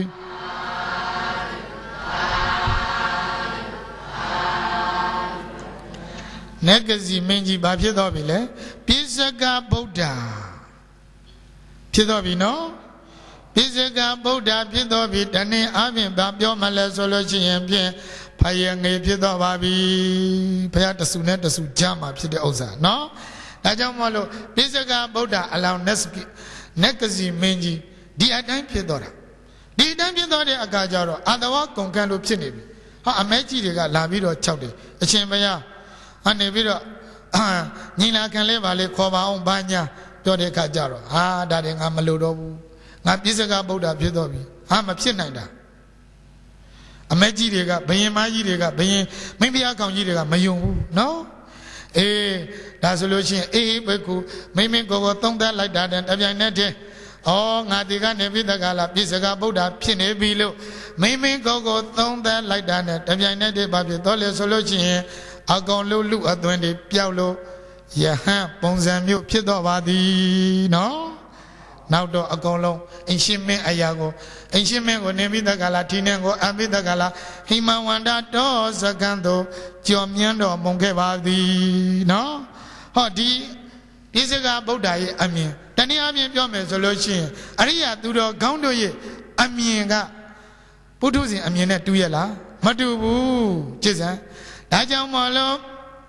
Negazi Menji Babidobile, Pisaga Buddha. Pidobino? Pisaga Buddha, Pidobi, Dani, Amin, Babio Malazology and Bien. Payang a Pido Babi, Payata Sunet, the Sujama, Pida Oza, no? Najamalo, Pisaga Boda, allow Neski, Nekazi Menji, the Adam Pidora. The Adam Pidora Agajaro, Adawa Concando Pinibi. Ha, a Mechi got Lavido Chowdy, a Chambaya, and a video, Nina can live a Kova on Banya, Dode Kajaro, ah, Daddy Amaludo, not Pisaga Boda Pidobi, I'm a Pinida. A Majiriga, Bayan Majiriga, Bayan, maybe I can't eat a Mayum, no? Eh, that's a solution. Eh, Beku, maybe go tongue that like that and Avianete. Oh, Nadiga, Nevi the Gala, Pisaga Buddha, Pine below. Maybe go go tongue that like that and Avianete, Babi, Dollar solution. I'll go Lulu at twenty Pialo. Yaha, Ponzamio, Pidovadi, no? Now do a go long, and she may Ayago, and she may go Nevi the Galatina, go Abi the Gala, Hima Wanda dos a gando, Jomiando, Mongevadi, no? Hodi, this is a Bodai, I mean, Tania Yome solution, Aria Dudo Gando ye, Amiga, Putuzi, Amina Tuyela, Matubu, Chisa, Dajamolo,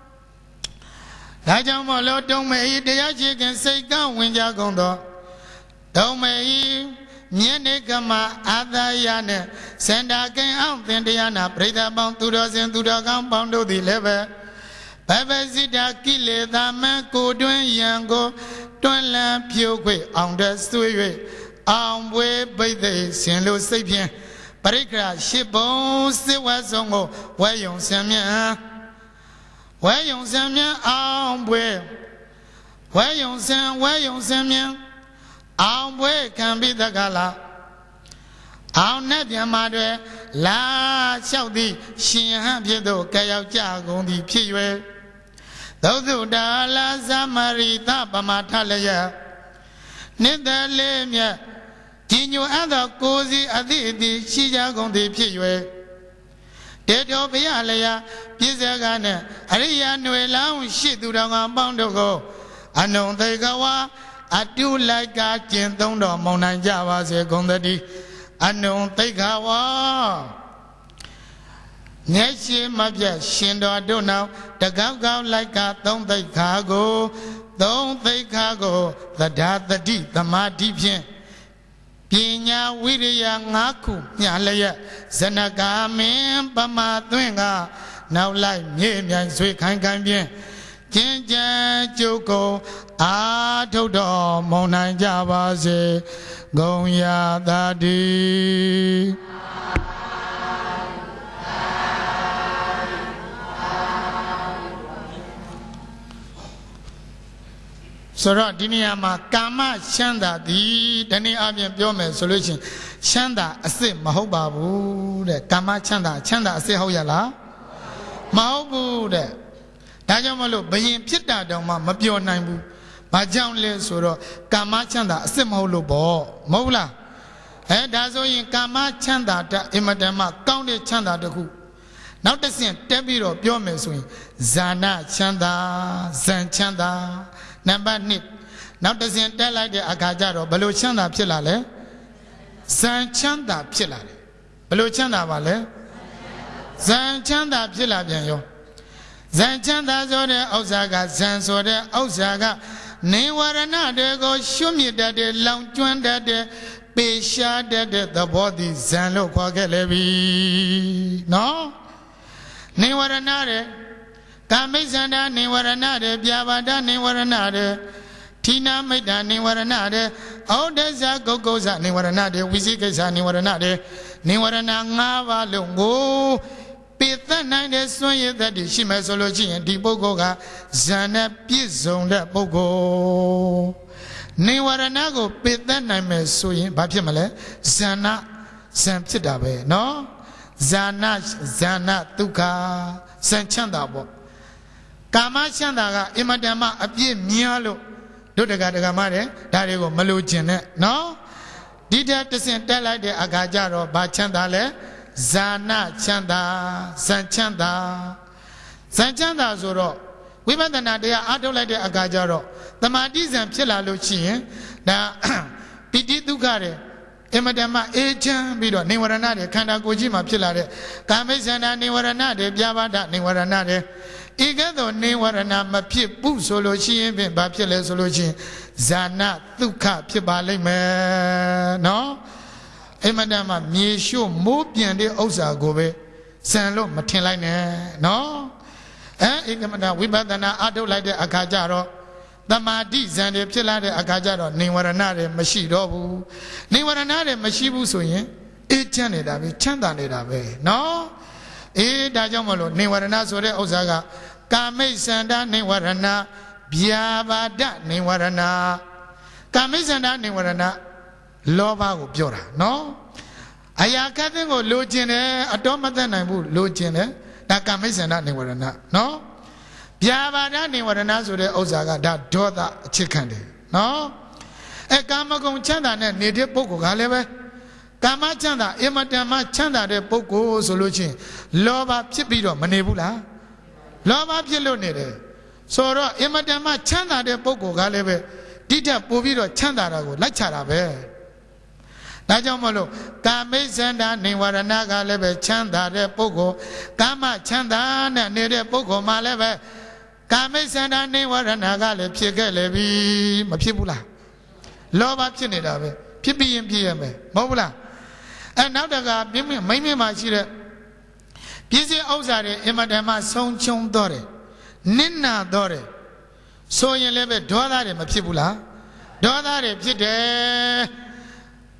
Dajamolo, don't make the Yaji can say down when you're gondo. Don't me, Yenegama, Adayane, send again out Indiana, pray the bound two dozen to the compound of the level. Babazida kille, the man could do yango, don't lamp you way on the street. အောင်ပွဲပိတ်သိစင်လို့စိတ်ဖြင့်ပရိက္ခရာရှစ်ပုံစစ်ဝတ်ဆုံးကိုဝဲယုံဆံမြန်းဝဲယုံဆံမြန်းအောင်ပွဲဝဲယုံဆံဝဲယုံဆံမြန်းအောင်ပွဲခံပြီးတကလားအောင်နဲ့ပြန်มาတွေလာလျှောက်သည်ရှင်ဟန်ဖြစ်သောကြရောက်ကြကုန်သည်ဖြစ်၍သုသုတာလာသမရိသပမထလျက်နိတလေးမြတ်ဒီညိုအပ်သောကိုယ်စီအသည့်အသည့်ရှိကြကုန်သည်ဖြစ်၍တေတော်ဘုရားလျာပြည့်စကနဲ့အရိယာຫນွေလောင်းရှိသူတော်ကောင်းပေါင်းတို့ကိုအနုံသိကဝါအတုလိုက်ကကျင့်သုံးတော်မုံနိုင်ကြပါစေကုန်သတည်းအနုံသိခဝါမျက်ရှိမပြတ်ရှင်တော်တို့နောက်တကောက်ကောက်လိုက်ကသုံးသိခါကိုသုံးသိခါကိုသဒ္ဓတတိသမာဓိဖြင့်ပညာဝိရိယငါးခုမျှလျက်ဇနကာမင်းပမာသွင်းကနောက်လိုက်မြေမြိုင်ဆွေခိုင်ခိုင်ဖြင့်ကျင့်ကြံကြုတ်ကိုအာထုတ်တော်မုံနိုင်ကြပါစေဂုံရာသာတိဆိုတော့ဒီနေရာမှာကာမချမ်းသာသည်ဒီနေ့အပြင်ပြောမယ်ဆိုလို့ရှိရင်ချမ်းသာအစစ်မဟုတ်ပါဘူးတဲ့ကာမချမ်းသာချမ်းသာအစစ်ဟုတ်ရလားမဟုတ်ဘူးတဲ့ဒါကြောင့်မလို့ဘယင်ဖြစ်တာတောင်မှမပြောနိုင်ဘူးဘာကြောင့်လဲဆိုတော့ကာမချမ်းသာအစစ်မဟုတ်လို့ပေါ့မဟုတ်လားအဲဒါဆိုရင်ကာမချမ်းသာတဲ့အင်မတန်မှကောင်းတဲ့ချမ်းသာတစ်ခုနောက်တစ်ဆင့်တက်ပြီးတော့ပြောမယ်ဆိုရင်ဇာနာချမ်းသာဇန်ချမ်းသာနံပါတ်နှစ်နောက်တစ်ဆင့်တက်လိုက်တဲ့အခါကျတော့ဘယ်လိုချမ်းသာဖြစ်လာလဲဇန်ချမ်းသာဖြစ်လာတယ်ဘယ်လိုချမ်းသာပါလဲဇန်ချမ်းသာဖြစ်လာပြန်ရောဇန်ချမ်းသာဆိုတဲ့ဥစ္စာကဇန်ဆိုတဲ့ဥစ္စာကနေဝရဏတွေကိုရှုမြစ်တတ်တဲ့လောင်ကျွမ်းတတ်တဲ့ပေရှားတတ်တဲ့သဘောတည်ဇန်လို့ခေါ်ခဲ့လေပြီနော်နေဝရဏတွေကာမိစ္ဆန္ဒနေဝရဏတွေပြာပါဒနေဝရဏတွေဌိနာမိတ်တာနေဝရဏတွေဩဒ္ဒဇဂုတ်ကုဇနေဝရဏတွေဝိသိကိစ္စနေဝရဏတွေနေဝရဏ၅ပါးလုံးကိုပိသက်နိုင်တဲ့စွန့်ရည်တတ်တည်ရှိမယ်ဆိုလို့ရှိရင်ဒီပုဂ္ဂိုလ်ကဇန်နဲ့ပြည့်စုံတဲ့ပုဂ္ဂိုလ်နေဝရဏကိုပိသက်နိုင်မယ်ဆိုရင်ဘာဖြစ်မလဲဇာနာဇန်ဖြစ်တာပဲနော်ဇာနာဇာနာဒုက္ခဇန်ချမ်းသာပေါ့ကာမချမ်းသာကအင်မတန်မှအပြည့်များလို့တို့တက္ကဒကမတဲ့ဒါတွေကိုမလိုချင်နဲ့နော်ဒီတဲ့တဆင့်တက်လိုက်တဲ့အခါကျတော့ဘာချမ်းသာလဲဇာနာချမ်းသာဇန်ချမ်းသာဇန်ချမ်းသာဆိုတော့ဝိပဿနာတရားအားထုတ်လိုက်တဲ့အခါကျတော့သမာဓိဇန်ဖြစ်လာလို့ရှိရင်ဒါပိဋိဒုက္ခတွေအင်မတန်မှအေးချမ်းပြီးတော့နေဝရဏတွေခန္ဓာကိုယ်ကြီးမှာဖြစ်လာတဲ့ကာမိစ္ဆန္ဒနေဝရဏတွေပြာပါဒနေဝရဏတွေဤကဲ့သို့နေဝရဏမဖြစ်ဘူးဆိုလို့ရှိရင်ဖြင့်ဘာဖြစ်လဲဆိုလို့ရှိရင်ဇာနာဒုက္ခဖြစ်ပါလိမ့်မယ်နော်အင်မတန်မှမြေရှို့မိုးပြန်တဲ့ဥစ္စာကိုပဲစံလို့မထင်လိုက်နဲ့နော်အဲအင်မတန်ဝိပဿနာအထုတ်လိုက်တဲ့အခါကျတော့သမာဓိဇန်တွေဖြစ်လာတဲ့အခါကျတော့နေဝရဏတွေမရှိတော့ဘူးနေဝရဏတွေမရှိဘူးဆိုရင်အေးချမ်းနေတာပဲချမ်းသာနေတာပဲနော်အေးဒါကြောင့်မလို့နေဝရဏဆိုတဲ့ဥစ္စာကကာမိစ္ဆန္ဒနေဝရဏဗျာပါဒနေဝရဏကာမိစ္ဆန္ဒနေဝရဏလောဘကိုပြောတာနော်အရာခတ်တဲ့ကိုလိုချင်တယ်အတော်မသက်နိုင်ဘူးလိုချင်တယ်ဒါကာမိစ္ဆန္ဒနေဝရဏနော်ဗျာပါဒနေဝရဏဆိုတဲ့ဥစ္စာကဒါဒေါသအချစ်ခံတယ်နော်အဲကာမဂုဏ်ချမ်းသာနဲ့နေတဲ့ပုဂ္ဂိုလ်ကလည်းပဲကာမချမ်းသာအင်မတန်မှချမ်းသာတဲ့ပုဂ္ဂိုလ်ဆိုလို့ချင်းလောဘဖြစ်ပြီးတော့မနေဘူးလားလောဘဖြစ်လို့နေတယ်ဆိုတော့အင်မတန်မှချမ်းသာတဲ့ပုဂ္ဂိုလ်ကလည်းပဲတိထပ်ပို့ပြီးတော့ချမ်းသာတာကိုလိုက်ချတာပဲဒါကြောင့်မလို့ကာမိစ္ဆန္ဒနေဝရဏကလည်းပဲချမ်းသာတဲ့ပုဂ္ဂိုလ်ကာမချမ်းသာနဲ့နေတဲ့ပုဂ္ဂိုလ်မှလည်းပဲကာမိစ္ဆန္ဒနေဝရဏကလည်းဖြစ်ခဲ့လေပြီမဖြစ်ဘူးလားလောဘဖြစ်နေတာပဲဖြစ်ပြီးရင်ဖြစ်ရမယ်မဟုတ်ဘူးလားအဲနောက်တကမြင့်မြင့်မိမ့်မြင့်မှရှိတဲ့ပြည့်စည်ဥစ္စာတွေအင်မတန်မှဆုံးချုံတော့တယ်နစ်နာတော့တယ်ဆိုရင်လည်းပဲဒေါသတွေမဖြစ်ဘူးလားဒေါသတွေဖြစ်တယ်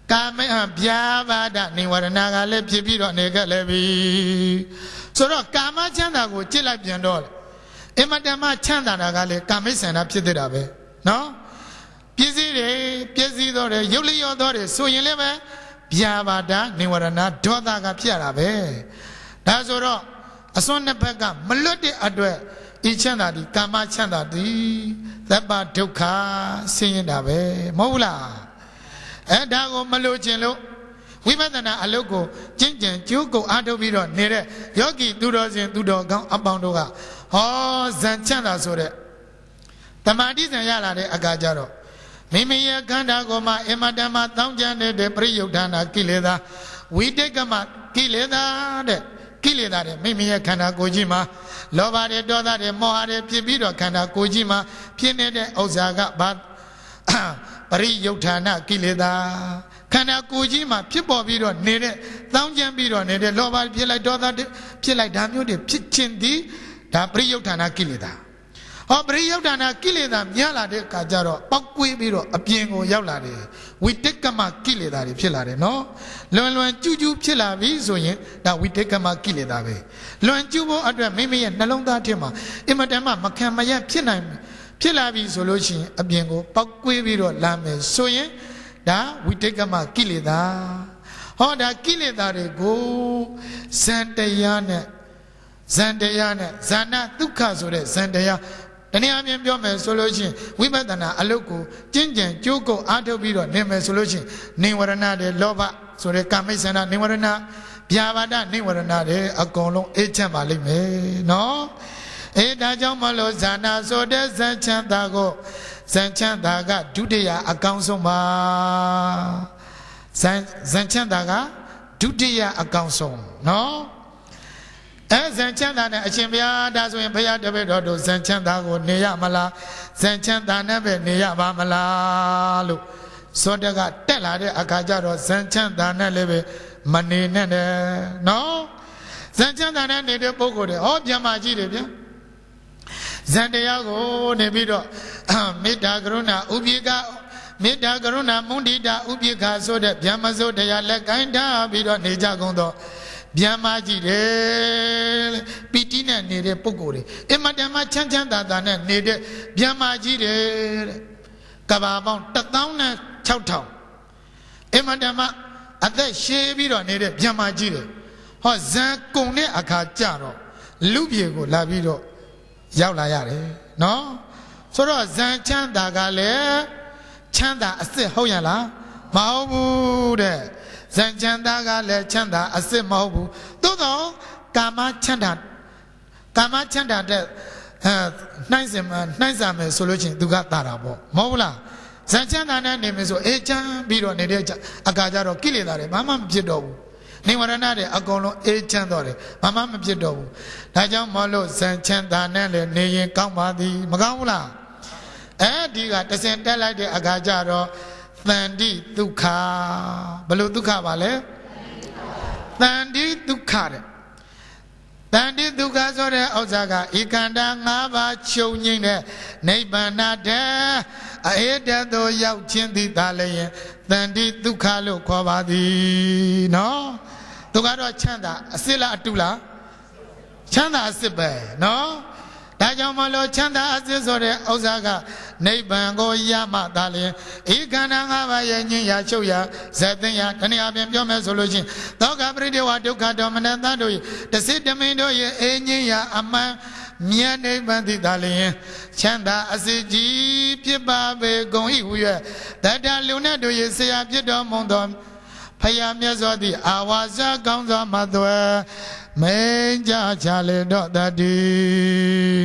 ကာမဗျာပါဒနိဝရဏကလည်းဖြစ်ပြီးတော့နေခဲ့လည်းပြီဆိုတော့ကာမချမ်းသာကိုကြစ်လိုက်ပြန်တော့အမတမချမ်းသာတာကလည်းကာမိဆန္ဒဖြစ်တဲ့တာပဲနော်ပြည့်စည်တယ်ပြည့်စည်တော့တယ်ရုပ်လျော်တော့တယ်ဆိုရင်လည်းပဲဗျာပါဒနိဝရဏဒေါသကဖြစ်ရတာပဲဒါဆိုတော့အစွန်းနှစ်ဘက်ကမလွတ်တဲ့အတွက်ဤချမ်းသာဒီကာမချမ်းသာဒီသဗ္ဗဒုက္ခဆင်းရဲတာပဲမဟုတ်လားအဲဒါကိုမလို့ခြင်းလို့ဝိပဿနာအလုပ်ကိုကျင့်ကြံကြိုးကုပ်အားထုတ်ပြီးတော့နေတဲ့ယောဂီသူတော်စင်သူတော်ကောင်းအပေါင်းတို့ကဟောဇန်ချမ်းသာဆိုတဲ့တမာတိဇန်ရလာတဲ့အကားကြတော့မိမိရဲ့ခန္ဓာကိုယ်မှာအမတမတောင်းကြတဲ့ပရိယုဒ္ဓနာကိလေသာဝိတိတ်ကမကိလေသာတဲ့ကိလေသာတွေမိမိရဲ့ခန္ဓာကိုယ်ကြီးမှာလောဘတွေဒေါသတွေမောဟတွေဖြစ်ပြီးတော့ခန္ဓာကိုယ်ကြီးမှာဖြစ်နေတဲ့ဥစ္စာကဘာပရိယုဒ္ဓနာကိလေသာခန္ဓာကိုယ်ကြီးမှာဖြစ်ပေါ်ပြီးတော့နေတဲ့တောင်းကြမ်းပြီးတော့နေတဲ့လောဘဖြစ်လိုက်ဒေါသဖြစ်လိုက်ဒါမျိုးတွေဖြစ်ခြင်းဒီဒါပရိယုဒ္ဓနာကိလေသာဟောပရိယုဒ္ဓနာကိလေသာများလာတဲ့အခါကျတော့ပောက်ကွေးပြီးတော့အပြင်ကိုရောက်လာတယ်ဝိတိတ်ကမကိလေသာတွေဖြစ်လာတယ်နော်လွန်လွန်ကျူးကျူးဖြစ်လာပြီဆိုရင်ဒါဝိတိတ်ကမကိလေသာပဲလွန်ကျူးဖို့အတွက်မိမိရဲ့နှလုံးသားထဲမှာအင်မတန်မှမခံမရဖြစ်နိုင်ဖြစ်လာပြီဆိုလို့ရှိရင်အပြင်ကိုပောက်ကွေးပြီးတော့လာမယ်ဆိုရင်ဒါဝိတိတ်ကမကိလေသာဟောဒါကိလေသာတွေကိုဇန်တရားနဲ့ဇန်တရားနဲ့ဇာနာဒုက္ခဆိုတဲ့ဇန်တရားတနည်းအားဖြင့်ပြောမယ်ဆိုလို့ရှိရင်ဝိပဿနာအလုပ်ကိုကျင့်ကြံကြိုးကုပ်အားထုတ်ပြီးတော့နေမယ်ဆိုလို့ရှိရင်နိဝရဏတွေလောဘဆိုတဲ့ကာမိဆန္ဒနိဝရဏဗျာပါဒနိဝရဏတွေအကုန်လုံးအေးချမ်းပါလိမ့်မယ်နော်အေးဒါကြောင့်မလို့ဇာနာဆိုတဲ့ဇန်ချမ်းသာကိုဇန်ချမ်းသာကဒုတိယအကောင်းဆုံးပါဇန်ဇန်ချမ်းသာကဒုတိယအကောင်းဆုံးနော်အဲဇန်ချမ်းသာနဲ့အရှင်ဘုရားဒါဆိုရင်ဘုရားတပည့်တော်တို့ဇန်ချမ်းသာကိုနေရမလားဇန်ချမ်းသာနဲ့ပဲနေရပါမလားလို့သောတကတက်လာတဲ့အခါကျတော့ဇန်ချမ်းသာနဲ့လည်းပဲမနေနဲ့တဲ့နော်ဇန်ချမ်းသာနဲ့နေတဲ့ပုဂ္ဂိုလ်တွေဟောပြန်มาကြည့်တယ်ဗျာဇန်တရားကိုနေပြီးတော့မေတ္တာကရုဏာဥပိ္ပခမေတ္တာကရုဏာမုဒိတာဥပိ္ပခဆိုတဲ့ဗျာမစိုးတရားလက်ကိုင်းထားပြီးတော့နေကြကုန်တော့ဗျာမကြည့်တယ်ပီတိနဲ့နေတဲ့ပုဂ္ဂိုလ်တွေအမတန်မှချမ်းချမ်းသာသာနဲ့နေတဲ့ဗျာမကြည့်တယ်တဲ့ကဘာပေါင်းတစ်သောင်းနဲ့ခြောက်ထောင်အမတန်မှအသက်ရှည်ပြီးတော့နေတဲ့ဗျာမကြည့်တယ်ဟောဇန်ကုံတဲ့အခါကြတော့လူပြေကိုလာပြီးတော့ရောက်လာရတယ်နော်ဆိုတော့ဇန်ချမ်းသာကလည်းချမ်းသာအစ်စ်ဟုတ်ရလားမဟုတ်ဘူးတဲ့ဇန်ချမ်းသာကလည်းချမ်းသာအစ်စ်မဟုတ်ဘူးသို့တော့ကာမချမ်းသာကာမချမ်းသာတဲ့အဲနှိုင်းစင်နှိုင်းစာမယ်ဆိုလို့ချင်းသူကတာတာပေါ့မဟုတ်လားဇန်ချမ်းသာနဲ့နေမယ်ဆိုအေးချမ်းပြီးတော့နေတဲ့အခါကျတော့ကိလေသာတွေဘာမှမဖြစ်တော့ဘူးနိဝရဏတွေအကုန်လုံးအေးချမ်းတော့တယ်ဘာမှမဖြစ်တော့ဘူးဒါကြောင့်မလို့ဇန်ချမ်းသာနဲ့လည်းနေရင်ကောင်းပါသည်မကောင်းဘူးလားအဲဒီကတစင်တက်လိုက်တဲ့အခါကျတော့သန္တိဒုက္ခဘယ်လိုဒုက္ခပါလဲသန္တိဒုက္ခတဲ့တန်တိဒုက္ခဆိုတဲ့ဥစ္စာကဧကန္တ၅ပါးချုပ်ငိမ့်တဲ့နိဗ္ဗာန်တဲ့အဟိတသို့ရောက်ခြင်းသည်သာလျင်တန်တိဒုက္ခလို့ခေါ်ပါသည်နော်သူကတော့ချမ်းသာအစစ်လားအတုလားချမ်းသာအစစ်ပဲနော်ဒါကြောင့်မလို့ချမ်းသာအစစ်ဆိုတဲ့ဥစ္စာကနိဗ္ဗာန်ကိုရမှသာလျင်ဧကန္တ၅ပါးရဲ့ညင်ရချုပ်ရဇတ်သိရတနည်းအားဖြင့်ပြောမယ်ဆိုလို့ချင်းသောကပရိဒေဝဒုက္ခဒေါမနတတို့တစိတမင်းတို့ရဲ့အင်းညင်ရအမှန်မြတ်နိဗ္ဗာန်သည်သာလျင်ချမ်းသာအစစ်ကြီးဖြစ်ပါပေကုန်၏ဟူ၍တတလူနဲ့တို့ရဲ့ဆရာဖြစ်တော်မူသောဖယားမြတ်စွာသည်အာဝါစကောင်းစွာမှသွဲမိန်ကြချလေတော့တည်း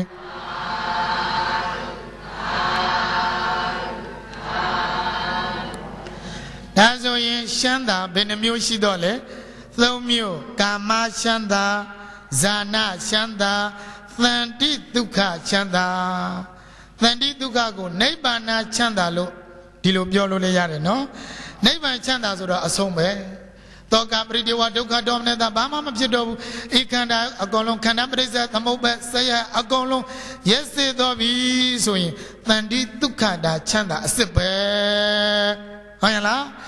ဒါဆိုရင်ရှမ်းသာဘယ်နှမျိုးရှိတော့လဲသုံးမျိုးကာမရှမ်းသာဇာနာရှမ်းသာသန္တိဒုက္ခချမ်းသာသန္တိဒုက္ခကိုနိဗ္ဗာန်ချမ်းသာလို့ဒီလိုပြောလို့လည်းရတယ်နော်နိဗ္ဗာန်ချမ်းသာဆိုတော့အဆုံးပဲသောကပရိဒေဝဒုက္ခဒေါမနတဘာမှမဖြစ်တော့ဘူးဧကန္တာအကုန်လုံးခန္ဓာပရိစ္ဆေသမုပ္ပါဆရာအကုန်လုံးရက်စေတော်ပြီဆိုရင်သန္တိဒုက္ခတာချမ်းသာအစစ်ပဲဟုတ်ရလား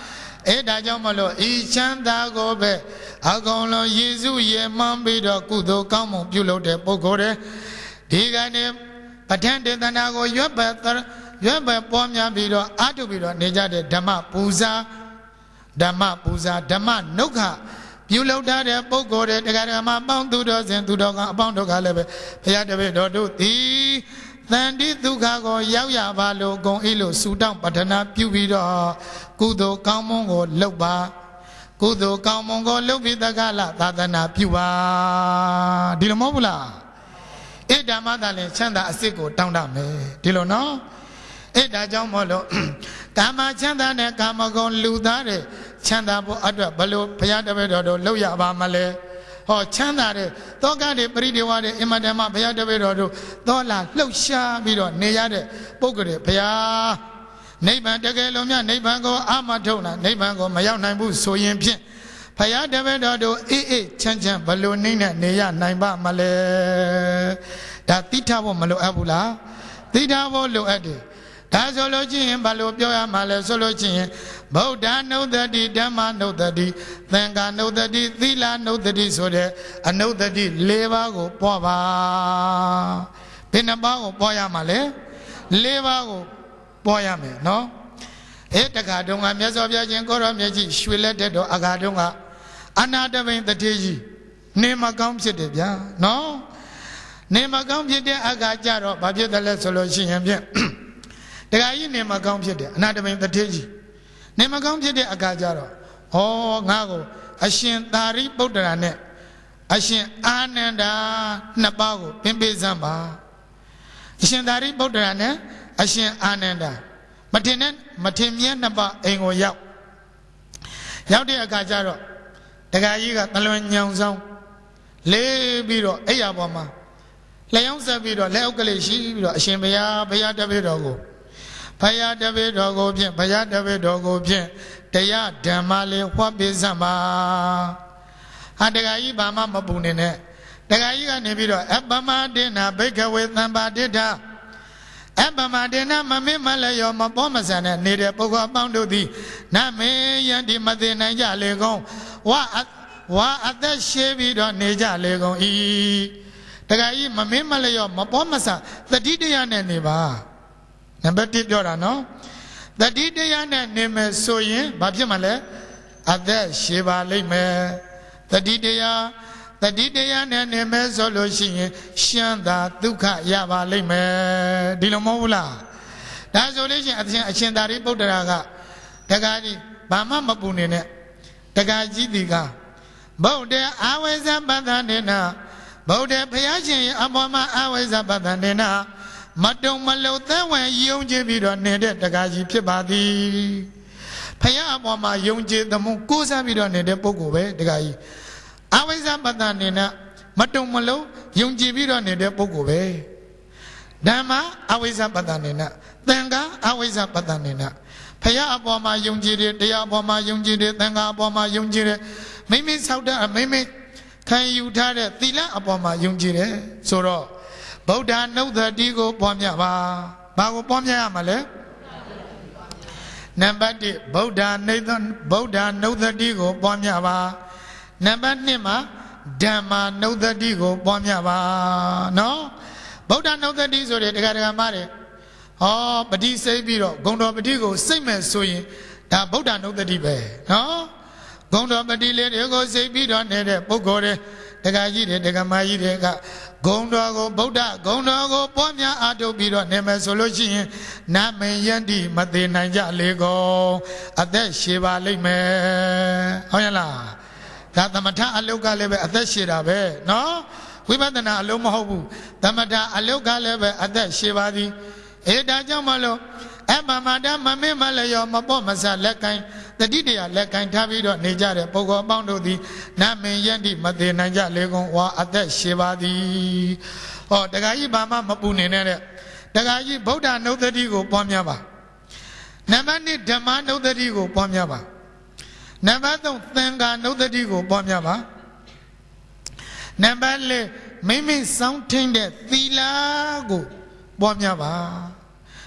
အဲဒါကြောင့်မလို့ဤချမ်းသာကိုပဲအကုန်လုံးယေရှုရဲ့မှန်းပြီးတော့ကုသိုလ်ကောင်းမှုပြုလုပ်တဲ့ပုဂ္ဂိုလ်တွေဒီကနေ့ပဋ္ဌာန်းဒေသနာကိုရွတ်ပဲရွတ်ပဲပွားများပြီးတော့အားထုတ်ပြီးတော့နေကြတဲ့ဓမ္မပူဇာဓမ္မပူဇာဓမ္မနုက္ခပြုလုပ်တဲ့ပုဂ္ဂိုလ်တွေတရားဓမ္မပေါင်းသူတော်စင်သူတော်ကအပေါင်းတို့ကလည်းပဲဘုရားတပည့်တော်တို့သည်သန္တိဒုက္ခကိုရောက်ရပါလို့ဂုံဤလို့ဆူတောင်းပတ္ထနာပြုပြီးတော့ကုသိုလ်ကောင်းမွန်ကိုလုပ်ပါကုသိုလ်ကောင်းမွန်ကိုလုပ်ပြီးတက္ကလသာသနာပြုပါဒီလိုမဟုတ်ဘူးလားအဲ့ဓမ္မသာလည်းချမ်းသာအစစ်ကိုတောင်းတမယ်ဒီလိုနော်အဲ့ဒါကြောင့်မို့လို့ကာမချမ်းသာနဲ့ကာမဂုဏ်လူသားတဲ့ချမ်းသာဖို့အတွက်ဘလို့ဘုရားတပည့်တော်တို့လုပ်ရပါမလဲဟောချမ်းသာတဲ့တောကတဲ့ပရိဒေဝတဲ့အင်မတန်မှဘုရားတပည့်တော်တို့သောလာလှုပ်ရှားပြီးတော့နေရတဲ့ပုဂ္ဂိုလ်တွေဘုရားနိဗ္ဗာန်တကယ်လို့များနိဗ္ဗာန်ကိုအာမထုတ်တာနိဗ္ဗာန်ကိုမရောက်နိုင်ဘူးဆိုရင်ဖြင့်ဘုရားတပည့်တော်တို့အေးအေးချမ်းချမ်းဘလို့နေနဲ့နေရနိုင်ပါမလဲဒါသိထားဖို့မလိုအပ်ဘူးလားသိထားဖို့လိုအပ်တယ်ဒါဆိုလို့ချင်းဘာလို့ပြောရမှာလဲဆိုလို့ချင်းဗုဒ္ဓနုဒတိဓမ္မနုဒတိသံဃာနုဒတိသီလနုဒတိဆိုတဲ့အနုဒတိ၄ပါးကိုပွားပါဘယ်နှပါးကိုပွားရမှာလဲ၄ပါးကိုပွားရမယ်နော်အဲတခါတုန်းကမြတ်စွာဘုရားရှင်ကိုရောမြတ်ကြီးရွှေလက်တဲ့တော်အခါတုန်းကအနာတပိန်တထေကြီးနေမကောင်းဖြစ်တယ်ဗျာနော်နေမကောင်းဖြစ်တဲ့အခါကျတော့ဘာဖြစ်တယ်လဲဆိုလို့ရှိရင်ဖြင့်တခါကြီးနေမကောင်းဖြစ်တယ်အနာတပိန်တထေကြီးနေမကောင်းဖြစ်တဲ့အခါကျတော့ဟောငါကိုအရှင်သာရိပုတ္တရာနဲ့အရှင်အာနန္ဒာနှစ်ပါးကိုပင်ပေးစမ်းပါအရှင်သာရိပုတ္တရာနဲ့အရှင်အာနန္ဒာမထင်နဲ့မထင်မြဲနှစ်ပါးအိမ်ကိုရောက်ရောက်တဲ့အခါကျတော့တခါကြီးကသလွန်ညောင်ဆောင်လေးပြီးတော့အဲ့ရပေါ်မှာလျှောင်းဆက်ပြီးတော့လက်အုပ်ကလေးရှိပြီးတော့အရှင်ဘုရားဘုရားတပည့်တော်ကိုဘုရားတပည့်တော်ကိုဖြင့်ဘုရားတပည့်တော်ကိုဖြင့်တရားဓမ္မလေးဟောပေးစမ်းပါဟာတခါကြီးဘာမှမပူနေနဲ့တခါကြီးကနေပြီးတော့အပမဒေနာဘိက္ခဝေသံပါတိဋ္ဌအပမဒေနာမမေ့မလျောမပေါ်မဆန်တဲ့နေတဲ့ပုဂ္ဂိုလ်အပေါင်းတို့သည်နမေယံဒီမသိနိုင်ကြလေကုန်ဝါဝါအသက်ရှည်ပြီးတော့နေကြလေကုန်ဤတခါကြီးမမေ့မလျောမပေါ်မဆန်သတိတရားနဲ့နေပါနံပါတ်၁ပြောတာနော်တတိတရားနဲ့နေမယ်ဆိုရင်ဘာဖြစ်မှာလဲအသက်ရှည်ပါလိမ့်မယ်တတိတရားတတိတရားနဲ့နေမယ်ဆိုလို့ရှိရင်ရှမ်းသာဒုက္ခရပါလိမ့်မယ်ဒီလိုမဟုတ်ဘူးလားဒါဆိုလို့ရှိရင်အရှင်အရှင်သာရိပုတ္တရာကတက္ကကြီးဘာမှမပူနေနဲ့တက္ကကြီးဒီကဗုဒ္ဓအာဝိဇ္ဇပတ္တနေနာဗုဒ္ဓဘုရားရှင်ရဲ့အပေါ်မှာအာဝိဇ္ဇပတ္တနေနာမတုံမလုံသဲဝင်ယုံကြည်ပြီးတော့နေတဲ့တက္ကကြီးဖြစ်ပါသည်ဘုရားအပေါ်မှာယုံကြည်သမှုကိုးစားပြီးတော့နေတဲ့ပုဂ္ဂိုလ်ပဲတက္ကကြီးအဝိဇ္ဇပတ္တနေနာမတုံမလုံယုံကြည်ပြီးတော့နေတဲ့ပုဂ္ဂိုလ်ပဲဓမ္မအဝိဇ္ဇပတ္တနေနာသံဃာအဝိဇ္ဇပတ္တနေနာဘုရားအပေါ်မှာယုံကြည်တယ်တရားအပေါ်မှာယုံကြည်တယ်သံဃာအပေါ်မှာယုံကြည်တယ်မိမိဆောက်တဲ့မိမိခံယူထားတဲ့သီလအပေါ်မှာယုံကြည်တယ်ဆိုတော့ဗုဒ္ဓနုဒတိကိုပွားများပါဘာကိုပွားများရမှာလဲနံပါတ်၁ဗုဒ္ဓနေဗုဒ္ဓနုဒတိကိုပွားများပါနံပါတ်၂မှာဓမ္မနုဒတိကိုပွားများပါနော်ဗုဒ္ဓနုဒတိဆိုတဲ့တရားဓမ္မတွေဟောပฏิစိတ်ပြီးတော့ဂုံတော်ပฏิကိုစိတ်မဲ့ဆိုရင်ဒါဗုဒ္ဓနုဒတိပဲနော်ဂုံတော်ပฏิလေးတွေကိုစိတ်ပြီးတော့နေတဲ့ပုဂ္ဂိုလ်တွေတက္ကကြီးတွေတက္ကမကြီးတွေကဂုံတော်ကိုဗုဒ္ဓဂုံတော်ကိုပွားများအားထုတ်ပြီးတော့နေမယ်ဆိုလို့ရှိရင်နမေယန္တိမသေးနိုင်ကြလေကုန်အသက်ရှည်ပါလိမ့်မယ်ဟုတ်ရလားဒါသမထအလုတ်ကလည်းပဲအသက်ရှည်တာပဲနော်ဝိပဿနာအလုံးမဟုတ်ဘူးသမထအလုတ်ကလည်းပဲအသက်ရှည်ပါသည်အဲဒါကြောင့်မလို့အပမတမမေ့မလျောမပေါ့မဆလက်ကင်တတိတရားလက်ကင်ထားပြီးတော့နေကြတဲ့ပုဂ္ဂိုလ်အပေါင်းတို့သည်နမေယန္တိမသေးနိုင်ကြလေကုန်ဝါအသက်ရှည်ပါသည်ဟောတခါကြီးဘာမှမပူနေနဲ့တဲ့တခါကြီးဗုဒ္ဓနုဒတိကိုပွားများပါနံပါတ်၂ဓမ္မနုဒတိကိုပွားများပါနံပါတ်၃သံဃာနုဒတိကိုပွားများပါနံပါတ်၄မိမိစောင့်ထိန်တဲ့သီလကိုပွားများပါ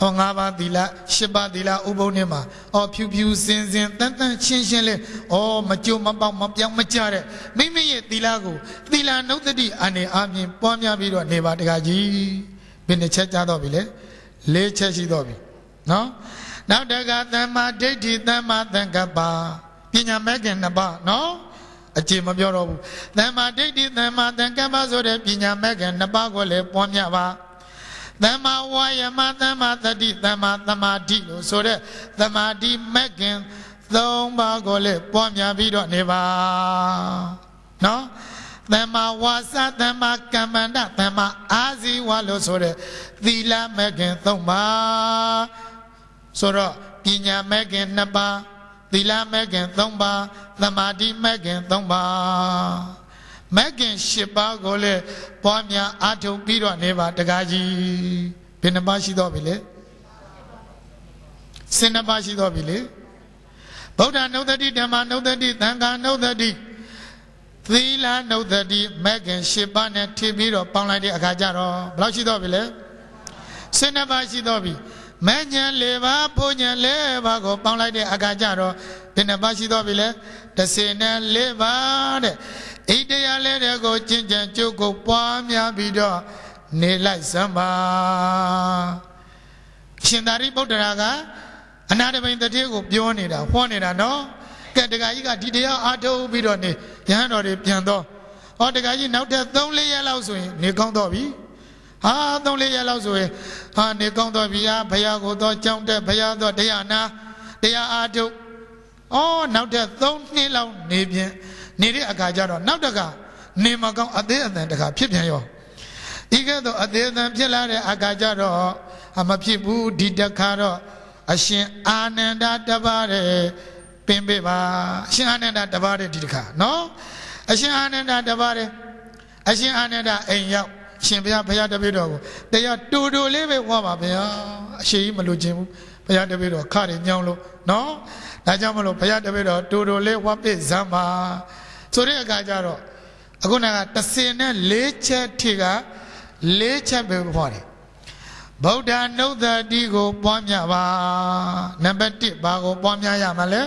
哦，阿巴迪拉、西巴迪拉、乌布尼嘛，哦，飘飘新新、淡淡清新嘞，哦，没酒没包没表没加的，明明也迪拉个，迪拉弄得的，安尼阿明半夜比罗尼巴这个鸡，别人吃家多比嘞，来吃西多比，喏，那这个咱妈这地咱妈咱个吧，别人没跟那吧，喏。အကြည့်မပြောတော့ဘူး။သမ္မာဒိဋ္ဌိသမ္မာသင်္ကပ္ပဆိုတဲ့ပညာမဲ့ခင်နှစ်ပါးကိုလည်းပွားများပါ။သမ္မာဝါယမသမ္မာသတိသမ္မာသမာဓိလို့ဆိုတဲ့သမာဓိမဲ့ခင်သုံးပါးကိုလည်းပွားများပြီးတော့နေပါ။နော်။သမ္မာဝါစာသမ္မာကမ္မန္တသမ္မာအာဇီဝလို့ဆိုတဲ့သီလမဲ့ခင်သုံးပါးဆိုတော့ပညာမဲ့ခင်နှစ်ပါးသီလမဲ့ခင်သုံးပါးသမာဓိမဲ့ခင်သုံးပါးမဲ့ခင်ရှစ်ပါးကိုလည်းပွားများအားထုတ်ပြီးတော့နေပါတကားကြီးဘယ်နှပါးရှိတော့ပြီလဲဆယ်နှစ်ပါးရှိတော့ပြီလေဗုဒ္ဓနုဿတိဓမ္မနုဿတိသံဃာနုဿတိသီလနုဿတိမဲ့ခင်ရှစ်ပါးနဲ့ထည့်ပြီးတော့ပေါင်းလိုက်တဲ့အခါကျတော့ဘယ်လောက်ရှိတော့ပြီလဲဆယ်နှစ်ပါးရှိတော့ပြီမဲ့ညာလေးပါးဘုံညာလေးပါးကိုပေါင်းလိုက်တဲ့အခါကျတော့ဘယ်နှပါးရှိတော့ပြီလဲတစ်စင်နဲ့လေးပါးတဲ့ဣတရားလေးတွေကိုကျင့်ကြံကြိုးကိုပွားများပြီးတော့နေလိုက်စမ်းပါရှင်သာရိပုတ္တရာကအနာတပိန်တတိကိုပြောနေတာဟောနေတာနော်ကဲတခါကြီးကဒီတရားအားထုတ်ပြီးတော့နေရဟန်းတော်တွေပြန်တော့ဟောတခါကြီးနောက်ထပ်သုံးလေးရက်လောက်ဆိုရင်နေကောင်းတော့ပြီဟာသုံးလေးရက်လောက်ဆိုရင်ဟာနေကောင်းတော့ပြီဟာဘုရားကိုတော့ကြောင်းတဲ့ဘုရားတော့တရားနာတရားအားထုတ်အော်နောက်ထပ်သုံးနှစ်လောက်နေပြန်နေတဲ့အခါကျတော့နောက်တကနေမကောင်းအသေးအတန်တခါဖြစ်ပြန်ရောဤကဲ့သို့အသေးအတန်ဖြစ်လာတဲ့အခါကျတော့အမဖြစ်ဘူးဒီတခါတော့အရှင်အာနန္ဒတပါးတဲ့ပင်ပေးပါအရှင်အာနန္ဒတပါးတဲ့ဒီတခါနော်အရှင်အာနန္ဒတပါးတဲ့အရှင်အာနန္ဒအိမ်ရောက်ရှင်ဘုရားဘုရားတပည့်တော်ကိုတရားတူတူလေးပဲဟောပါဗျာအရှိကြီးမလို့ခြင်းဘူးဘုရားတပည့်တော်ခရညောင်းလို့နော်ဒါကြောင့်မလို့ဘုရားတပည့်တော်တူတူလေးဟောပြဇမ်းပါဆိုတဲ့အခါကျတော့အခုနကတစ်စင်နဲ့လေးချက်ထိကလေးချက်ပဲဟောတယ်ဗုဒ္ဓနုဿတိကိုပွားများပါနံပါတ်တစ်ဘာကိုပွားများရမှာလဲ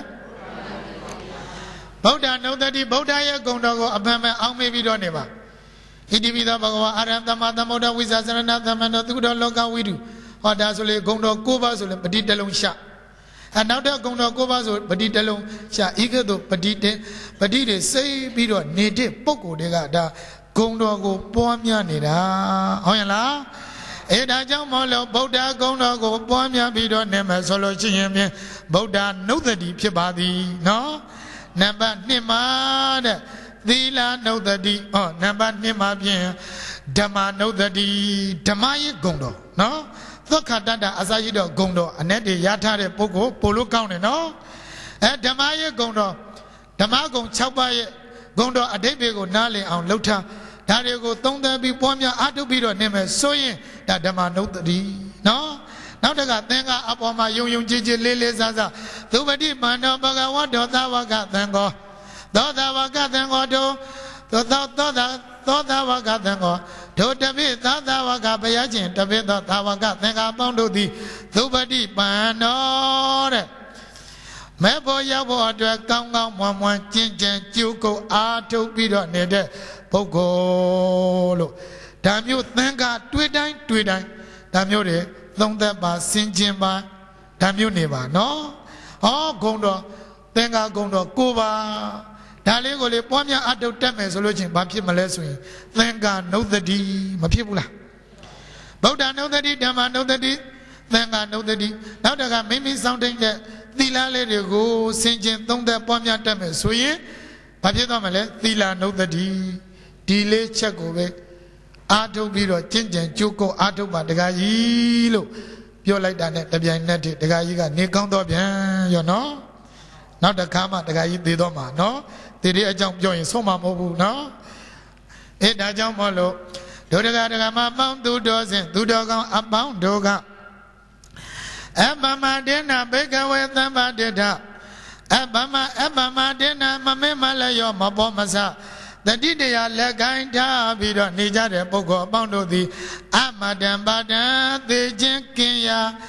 ဗုဒ္ဓနုဿတိဗုဒ္ဓရဲ့ဂုဏ်တော်ကိုအမှန်မှန်အောက်မေ့ပြီးတော့နေပါဣတိပိသဘဂဝါအာရံသမ္မာသမ္ဗုဒ္ဓဝိဇ္ဇာစရဏသမ္မန္တောသုဒ္ဓလောကဝိတုဟောဒါဆိုလေဂုဏ်တော်၉ပါးဆိုလေပဋိတလုံးရှာအနောက်တဲ့ဂုဏ်တော်၉ပါးဆိုပဋိတလုံးရှာဤကဲ့သို့ပဋိတဲ့ပဋိတွေစိတ်ပြီးတော့နေတဲ့ပုံကိုယ်တွေကဒါဂုဏ်တော်ကိုပွားများနေတာဟုတ်ရဲ့လားအဲဒါကြောင့်မလို့ဗုဒ္ဓဂုဏ်တော်ကိုပွားများပြီးတော့နေမယ်ဆိုလို့ရှိရင်ဖြင့်ဗုဒ္ဓနုဿတိဖြစ်ပါသည်နော်နံပါတ်နှစ်မှာတဲ့သီလနုဿတိဟောနံပါတ်နှစ်မှာဖြင့်ဓမ္မနုဿတိဓမ္မရဲ့ဂုဏ်တော်နော်သုခတတ္တအစာရှိတော့ဂုဏ်တော်အ내တွေရထားတဲ့ပုဂ္ဂိုလ်ပို့လို့ကောင်းတယ်နော်အဲဓမ္မရဲ့ဂုဏ်တော်ဓမ္မဂုဏ်၆ပါးရဲ့ဂုဏ်တော်အဓိပ္ပာယ်ကိုနားလည်အောင်လှုပ်ထားဒါတွေကိုသုံးသပ်ပြီးပွားများအားထုတ်ပြီးတော့နေမယ်ဆိုရင်ဒါဓမ္မနုဿတိနော်နောက်တကသင်္ဃအပေါ်မှာယုံယုံကြည်ကြည်လေးလေးစားစားသုပတိမန္တောဘဂဝတောသဝကသံဃောသောသဝကသံဃောတောသောသောသောသောသဝကသံဃောဒုတပိသာသဝကဘုရားရှင်တပိသောသဝကသင်္ဃပေါင်းတို့သည်သုပတိပန္နောတဲ့မဲဖို့ရောက်ဖို့အတွက်ကောင်းကောင်းမွန်မွန်ကျင့်ကြံကြိုးကိုအားထုတ်ပြီးတော့နေတဲ့ပုဂ္ဂိုလ်လို့ဒါမျိုးသင်္ဃတွေ့တိုင်းတွေ့တိုင်းဒါမျိုးတွေသုံးသက်ပါစင်ကျင်ပါဒါမျိုးနေပါနော်ဟောဂုံတော်သင်္ဃဂုံတော်ကိုပါဒါလေးကိုလေပွားများအထုတ်တတ်မယ်ဆိုလို့ချင်းဘာဖြစ်မလဲဆိုရင်သင်္ဃနုဿတိမဖြစ်ဘူးလားဗုဒ္ဓနုဿတိဓမ္မနုဿတိသင်္ဃနုဿတိနောက်တကမိမိဆောင်တဲ့သီလလေးတွေကိုစင်ကျင်သုံးသက်ပွားများတတ်မယ်ဆိုရင်ဘာဖြစ်သွားမလဲသီလနုဿတိဒီလေးချက်ကိုပဲအားထုတ်ပြီးတော့ကျင့်ကြံကြိုးကိုအားထုတ်ပါတခါကြီးလို့ပြောလိုက်တာနဲ့တပြိုင်နက်တည်းတခါကြီးကနေကောင်းတော့ပြန်ရောနော်နောက်တစ်ခါမှတခါကြီးသေတော့မှာနော်သေတဲ့အကြောင်းပြောရင်ဆုံးမှာမဟုတ်ဘူးနော်အဲဒါကြောင့်မလို့ဒုဒကဒကမပေါင်းသူတော်စဉ်သူတော်ကောင်းအပေါင်းတို့ကအပမဒေနဘေကဝေသမ္ပတေထအပမအပမဒေနမမေမလျောမပေါ်မဆတတိတရားလက်ကိုင်းထားပြီးတော့နေကြတဲ့ပုဂ္ဂိုလ်အပေါင်းတို့သည်အမတံပါဒံသေခြင်းကင်ရာ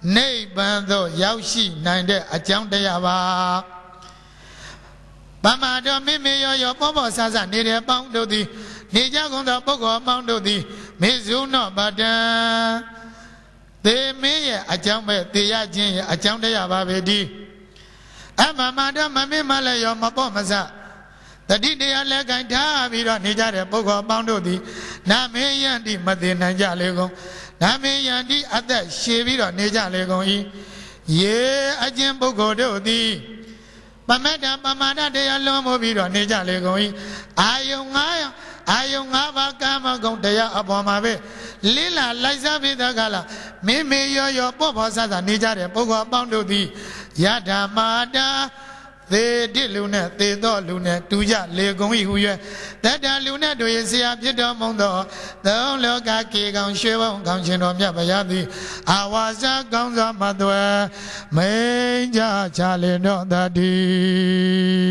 နိဗ္ဗာန်သို့ရောက်ရှိနိုင်တဲ့အကြောင်းတရားပါဗမာတော်မိမိရောရောပေါ်ပေါ်ဆာဆာနေတဲ့ပေါင်းတို့သည်နေကြကုန်သောပုဂ္ဂိုလ်ပေါင်းတို့သည်မေဇုနောပတံသေမင်းရဲ့အကြောင်းပဲသေရခြင်းရဲ့အကြောင်းတရားပါပဲဒီအဗမာတော်မမေ့မလဲရောမပေါ်မဆတတိတရားလက်ကင်ထားပြီးတော့နေကြတဲ့ပုဂ္ဂိုလ်ပေါင်းတို့သည်နာမေယန္တိမသိနိုင်ကြလေကုန်နာမေယန္တိအသက်ရှည်ပြီးတော့နေကြလေကုန်၏ယေအကျဉ်ပုဂ္ဂိုလ်တို့သည်ပမတ္တပမာဒတရားလွန်မို့ပြီးတော့နေကြလေကုန်၏အာယုံငါးအာယုံငါးပါးကာမဂုဏ်တရားအပေါ်မှာပဲလိလာလိုက်စားပြီးတဲ့ကလာမေမေရောရောပေါ့ပေါ်ဆဆနေကြတဲ့ပုဂ္ဂိုလ်ပေါင်းတို့သည်ယဓမ္မာတာသေတိလူနဲ့သေသောလူနဲ့တူကြလေကုန်၏ဟု၍တတ္တလူနဲ့တို့ရဲ့ဆရာဖြစ်တော်မူသောသုံးလောကကေကောင်ရွှေဘုံကောင်းရှင်တော်မြတ်ဗျာသည်အာဝါစာကောင်းစွာမသွဲမိန်ကြချလေတော်တည်း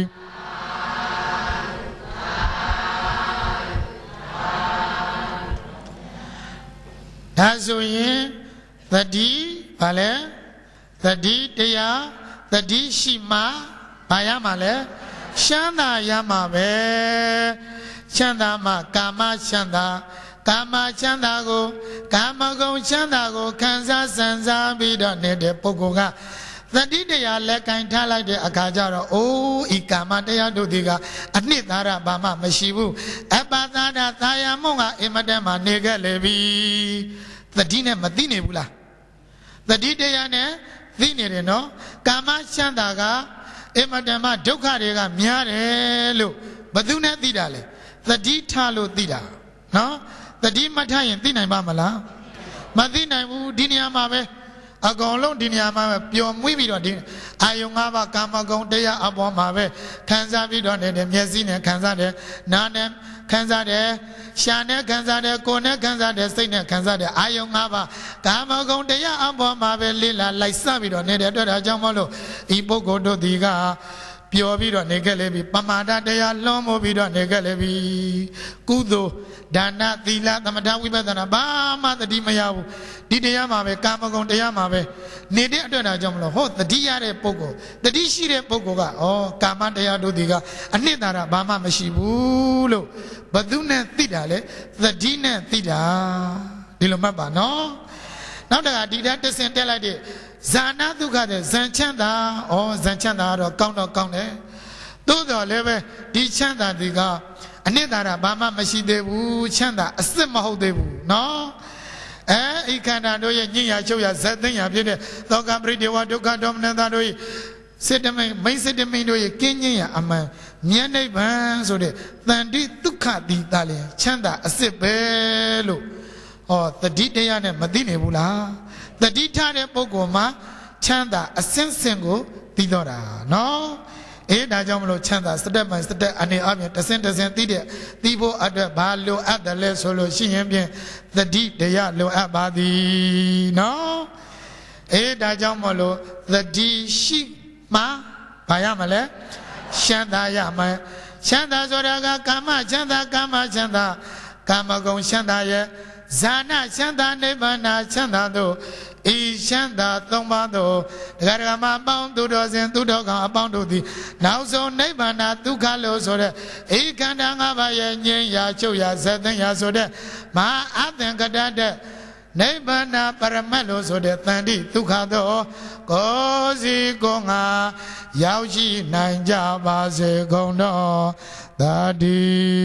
ဒါဆိုရင်သတိဘာလဲသတိတရားသတိရှိမှဘာရမှာလဲရှမ်းသာရမှာပဲရှမ်းသာမှာကာမရှမ်းသာကာမရှမ်းသာကိုကာမဂုဏ်ရှမ်းသာကိုခံစားစံစားပြီးတော့နေတဲ့ပုဂ္ဂိုလ်ကသတိတရားလက်ကင်ထားလိုက်တဲ့အခါကျတော့အိုးဤကာမတရားတို့ဒီကအနှစ်သာရဘာမှမရှိဘူးအပ္ပသာဒသာယာမုံကအင်မတန်မှနေခဲ့လေပြီသတိနဲ့မသိနေဘူးလားသတိတရားနဲ့သိနေတယ်နော်ကာမရှမ်းသာကအင်မတန်မှဒုက္ခတွေကများတယ်လို့ဘယ်သူနဲ့သိတာလဲသတိထားလို့သိတာနော်သတိမထားရင်သိနိုင်ပါမလားမသိနိုင်ဘူးဒီနေရာမှာပဲအကောင်လုံးဒီနေရာမှာပဲပျော်မွေးပြီးတော့ဒီအာယုံ၅ပါးကာမဂုဏ်တရားအပေါ်မှာပဲခံစားပြီးတော့နေတဲ့မျက်စိနဲ့ခံစားတယ်နားနဲ့ခံစားတယ်ရှာနဲ့ခံစားတယ်ကိုယ်နဲ့ခံစားတယ်စိတ်နဲ့ခံစားတယ်အာယုံ၅ပါးကာမဂုဏ်တရားအပေါ်မှာပဲလိလာလိုက်စပြီးတော့နေတဲ့အတွက်ဒါကြောင့်မလို့ဤပုဂ္ဂိုလ်တို့ဒီကပျော်ပြီးတော့နေခဲ့လေပြီပမာဒတရားလွန်မို့ပြီးတော့နေခဲ့လေပြီကုသိုလ်ဒါနသီလသမထဝိပဿနာဘာမှတတိမရဘူးဒီတရားမှာပဲကာမဂုဏ်တရားမှာပဲနေတဲ့အတွက်ဒါကြောင့်မလို့ဟောတတိရတဲ့ပုဂ္ဂိုလ်တတိရှိတဲ့ပုဂ္ဂိုလ်ကဩကာမတရားတို့ဒီကအနှစ်သာရဘာမှမရှိဘူးလို့ဘသူနဲ့သိတာလဲသတိနဲ့သိတာဒီလိုမှတ်ပါနော်နောက်တကဒီတဲ့တဆင်တက်လိုက်တဲ့ဇာနာဒုက္ခတဲ့ဇန်ချမ်းသာဩဇန်ချမ်းသာကတော့ကောင်းတော့ကောင်းတယ်သို့တော်လည်းပဲဒီချမ်းသာဒီကအနှစ်သာရဘာမှမရှိသေးဘူးချမ်းသာအစစ်မဟုတ်သေးဘူးနော်အဲဤခန္ဓာတို့ရဲ့ညဉ့်ရချုပ်ရဇတ်သိဉ္ဇာဖြစ်တဲ့သောကပရိဒေဝဒုက္ခဒေါမနတာတို့ရဲ့စေတမိန်မိန်စေတမိန်တို့ရဲ့ကင်းညဉ့်ရအမှန်မြတ်နိဗ္ဗာန်ဆိုတဲ့တန်တိဒုက္ခတိတာလျင်ချမ်းသာအစစ်ပဲလို့ဟောတတိတရားနဲ့မသိနေဘူးလားတတိထားတဲ့ပုဂ္ဂိုလ်မှာချမ်းသာအစင်းစင်ကိုသိတော့တာနော်အေးဒါကြောင့်မလို့ချမ်းသာစတက်မှစတက်အနေအပြင်တစင်တစင်သိတဲ့သိဖို့အတွက်ဘာလိုအပ်တယ်လဲဆိုလို့ရှိရင်ဖြင့်တတိတရားလိုအပ်ပါသည်နော်အေးဒါကြောင့်မလို့တတိရှိမှဘာရမလဲရှမ်းသာရမယ်ရှမ်းသာဆိုတာကကာမချမ်းသာကာမချမ်းသာကာမဂုဏ်ရှမ်းသာရဲ့ဇာနာချမ်းသာနိဗ္ဗာန်ချမ်းသာတို့ဤချမ်းသာသုံးပါးတို့ဒကာဒကာမအပေါင်းသူတော်စင်သူတော်ကောင်အပေါင်းတို့သည်နောက်ဆုံးနိဗ္ဗာန်ဒုက္ခလို့ဆိုတဲ့ဤခန္ဓာ၅ပါးရဲ့ငြိမ်းရာချုပ်ရာဇတ်သိဉ္ရာဆိုတဲ့မဟာအသင်္ကတတဲ့နိဗ္ဗာန်ပရမတ်လို့ဆိုတဲ့တန်တိဒုက္ခသောကိုယ်စီကိုယ်ငါရောက်ရှိနိုင်ကြပါစေကုန်တော်သာတိ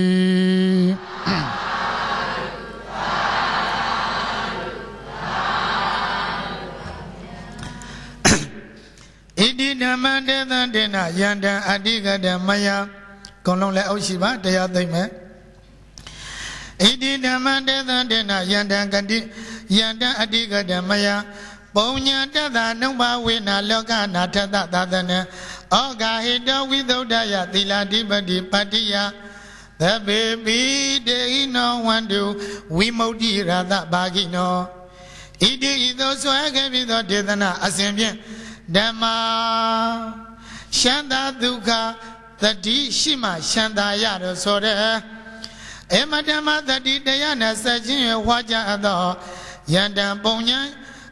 ဣတိဓမ္မတေသံတေနယန္တံအတိကတမယကုံလုံးလည်းအုပ်ရှိပါတရားသိမ့်မယ်ဣတိဓမ္မတေသံတေနယန္တံကတိယန္တံအတိကတမယပုံညာတတနုပဝေနလောကနာထတသာသနံဩဃဟိတဝိသုဒ္ဓယသီလာဓိပတိပတ္တိယသဗ္ဗေပိတေဟိနောဝန္တုဝိမု ക്തി ရသဘာဂိနောဣတိဤသို့ဆွဲခဲ့ပြီးသောဒေသနာအစဉ်ဖြင့်ဓမ္မာရှမ်းသာဒုက္ခသတိရှိမှရှမ်းသာရတော့ဆိုတဲ့အမဓမ္မသတိတရားနဲ့ဆက်ခြင်းရဟွာကြားသောယန္တံပုံညာ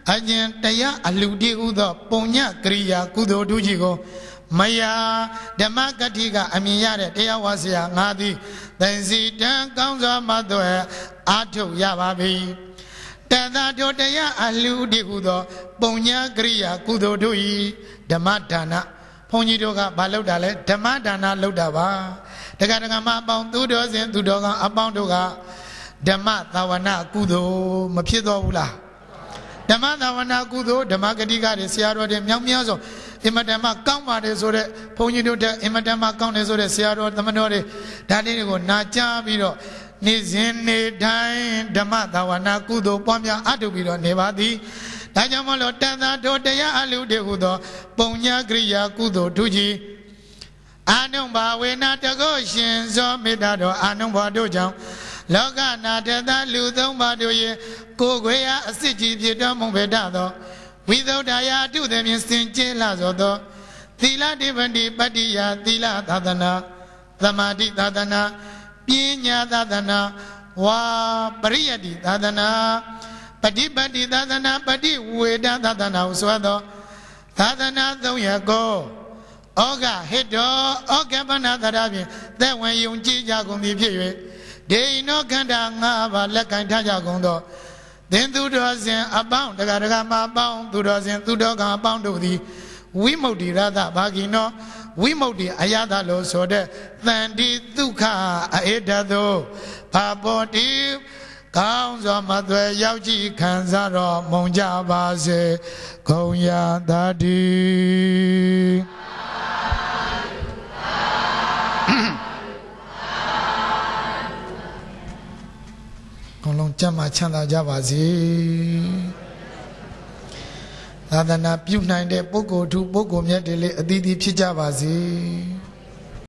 အကျင့်တရားအလူတည်ဟုသောပုံညကရိယာကုသိုလ်ထုကြီးကိုမယာဓမ္မကတိကအမြင်ရတဲ့တရားဝါဆရာငါသည်သိစီတံကောင်းစွာမသွဲအားထုတ်ရပါပြီတသတို့တရားအလူတည်ဟုသောပုံညကရိယာကုသိုလ်ထု၏ဓမ္မဒါနဘုန်းကြီးတို့ကဘာလုပ်တာလဲဓမ္မဒါနလုပ်တာပါတက္ကရာမအပေါင်းသူတော်စင်သူတော်ကောင်းအပေါင်းတို့ကဓမ္မသာဝနာကုသိုလ်မဖြစ်တော့ဘူးလားဓမ္မသာဝနာကုသိုလ်ဓမ္မဂတိကတွေဆရာတော်တွေမြောက်မြောက်ဆိုအင်မတန်မှကောင်းပါတယ်ဆိုတဲ့ဘုန်းကြီးတို့တဲ့အင်မတန်မှကောင်းတယ်ဆိုတဲ့ဆရာတော်သမတော်တွေဒါလေးတွေကိုနာကြားပြီးတော့နေ့စဉ်နေ့တိုင်းဓမ္မသာဝနာကုသိုလ်ပွားများအထုတ်ပြီးတော့နေပါသည်ဒါကြောင့်မလို့တန်သာတို့တရားအလူတွေဟူသောပုံညာကရိယာကုသိုလ်ထုကြီးအာနုဘာဝေနာတကောရှင်ဇောမေတ္တာတော်အာနုဘာတို့ကြောင့်လောကနာတသလူသုံးပါးတို့ရဲ့ကိုယ်ခွေရအစစ်ကြီးဖြစ်တော်မူပေတတ်သောဝိသုဒ္ဓယာအတုသည်ဖြင့်စင်ကြယ်လာသောသောသီလတိပတိပတ္တိယသီလသာသနာသမာဓိသာသနာပညာသာသနာဝါပရိယတ္တိသာသနာပฏิပတ္တိသာသနာပฏิဝေဒသာသနာဟုဆိုသောသာသနာသုံးရပ်ကိုဩဃဟိတောဩဃပနာသရဖြင့်သက်ဝင်ယုံကြည်ကြကုန်သည်ဖြစ်၍ဒေနောခန္ဓာငါးပါးလက်ကင်ထားကြကုန်သောသင်သူတော်စဉ်အပေါင်းတက္ကရာမအပေါင်းသူတော်စဉ်သူတော်ကံအပေါင်းတို့သည်ဝိမု ക്തി ရသဘာဂိနောဝိမု ക്തി အယသလို့ဆိုတဲ့တန်တိဒုက္ခအေတသောဘာဘောတိကောင်းစွာမသွဲရောက်ကြည့်ခံစားတော်မုံကြပါစေဂုံရတာတိကောင်းလုံးကြမ်းမှချမ်းသာကြပါစေသာသနာပြုနိုင်တဲ့ပုဂ္ဂိုလ်သူပုဂ္ဂိုလ်မြတ်တွေလည်းအသီးသီးဖြစ်ကြပါစေ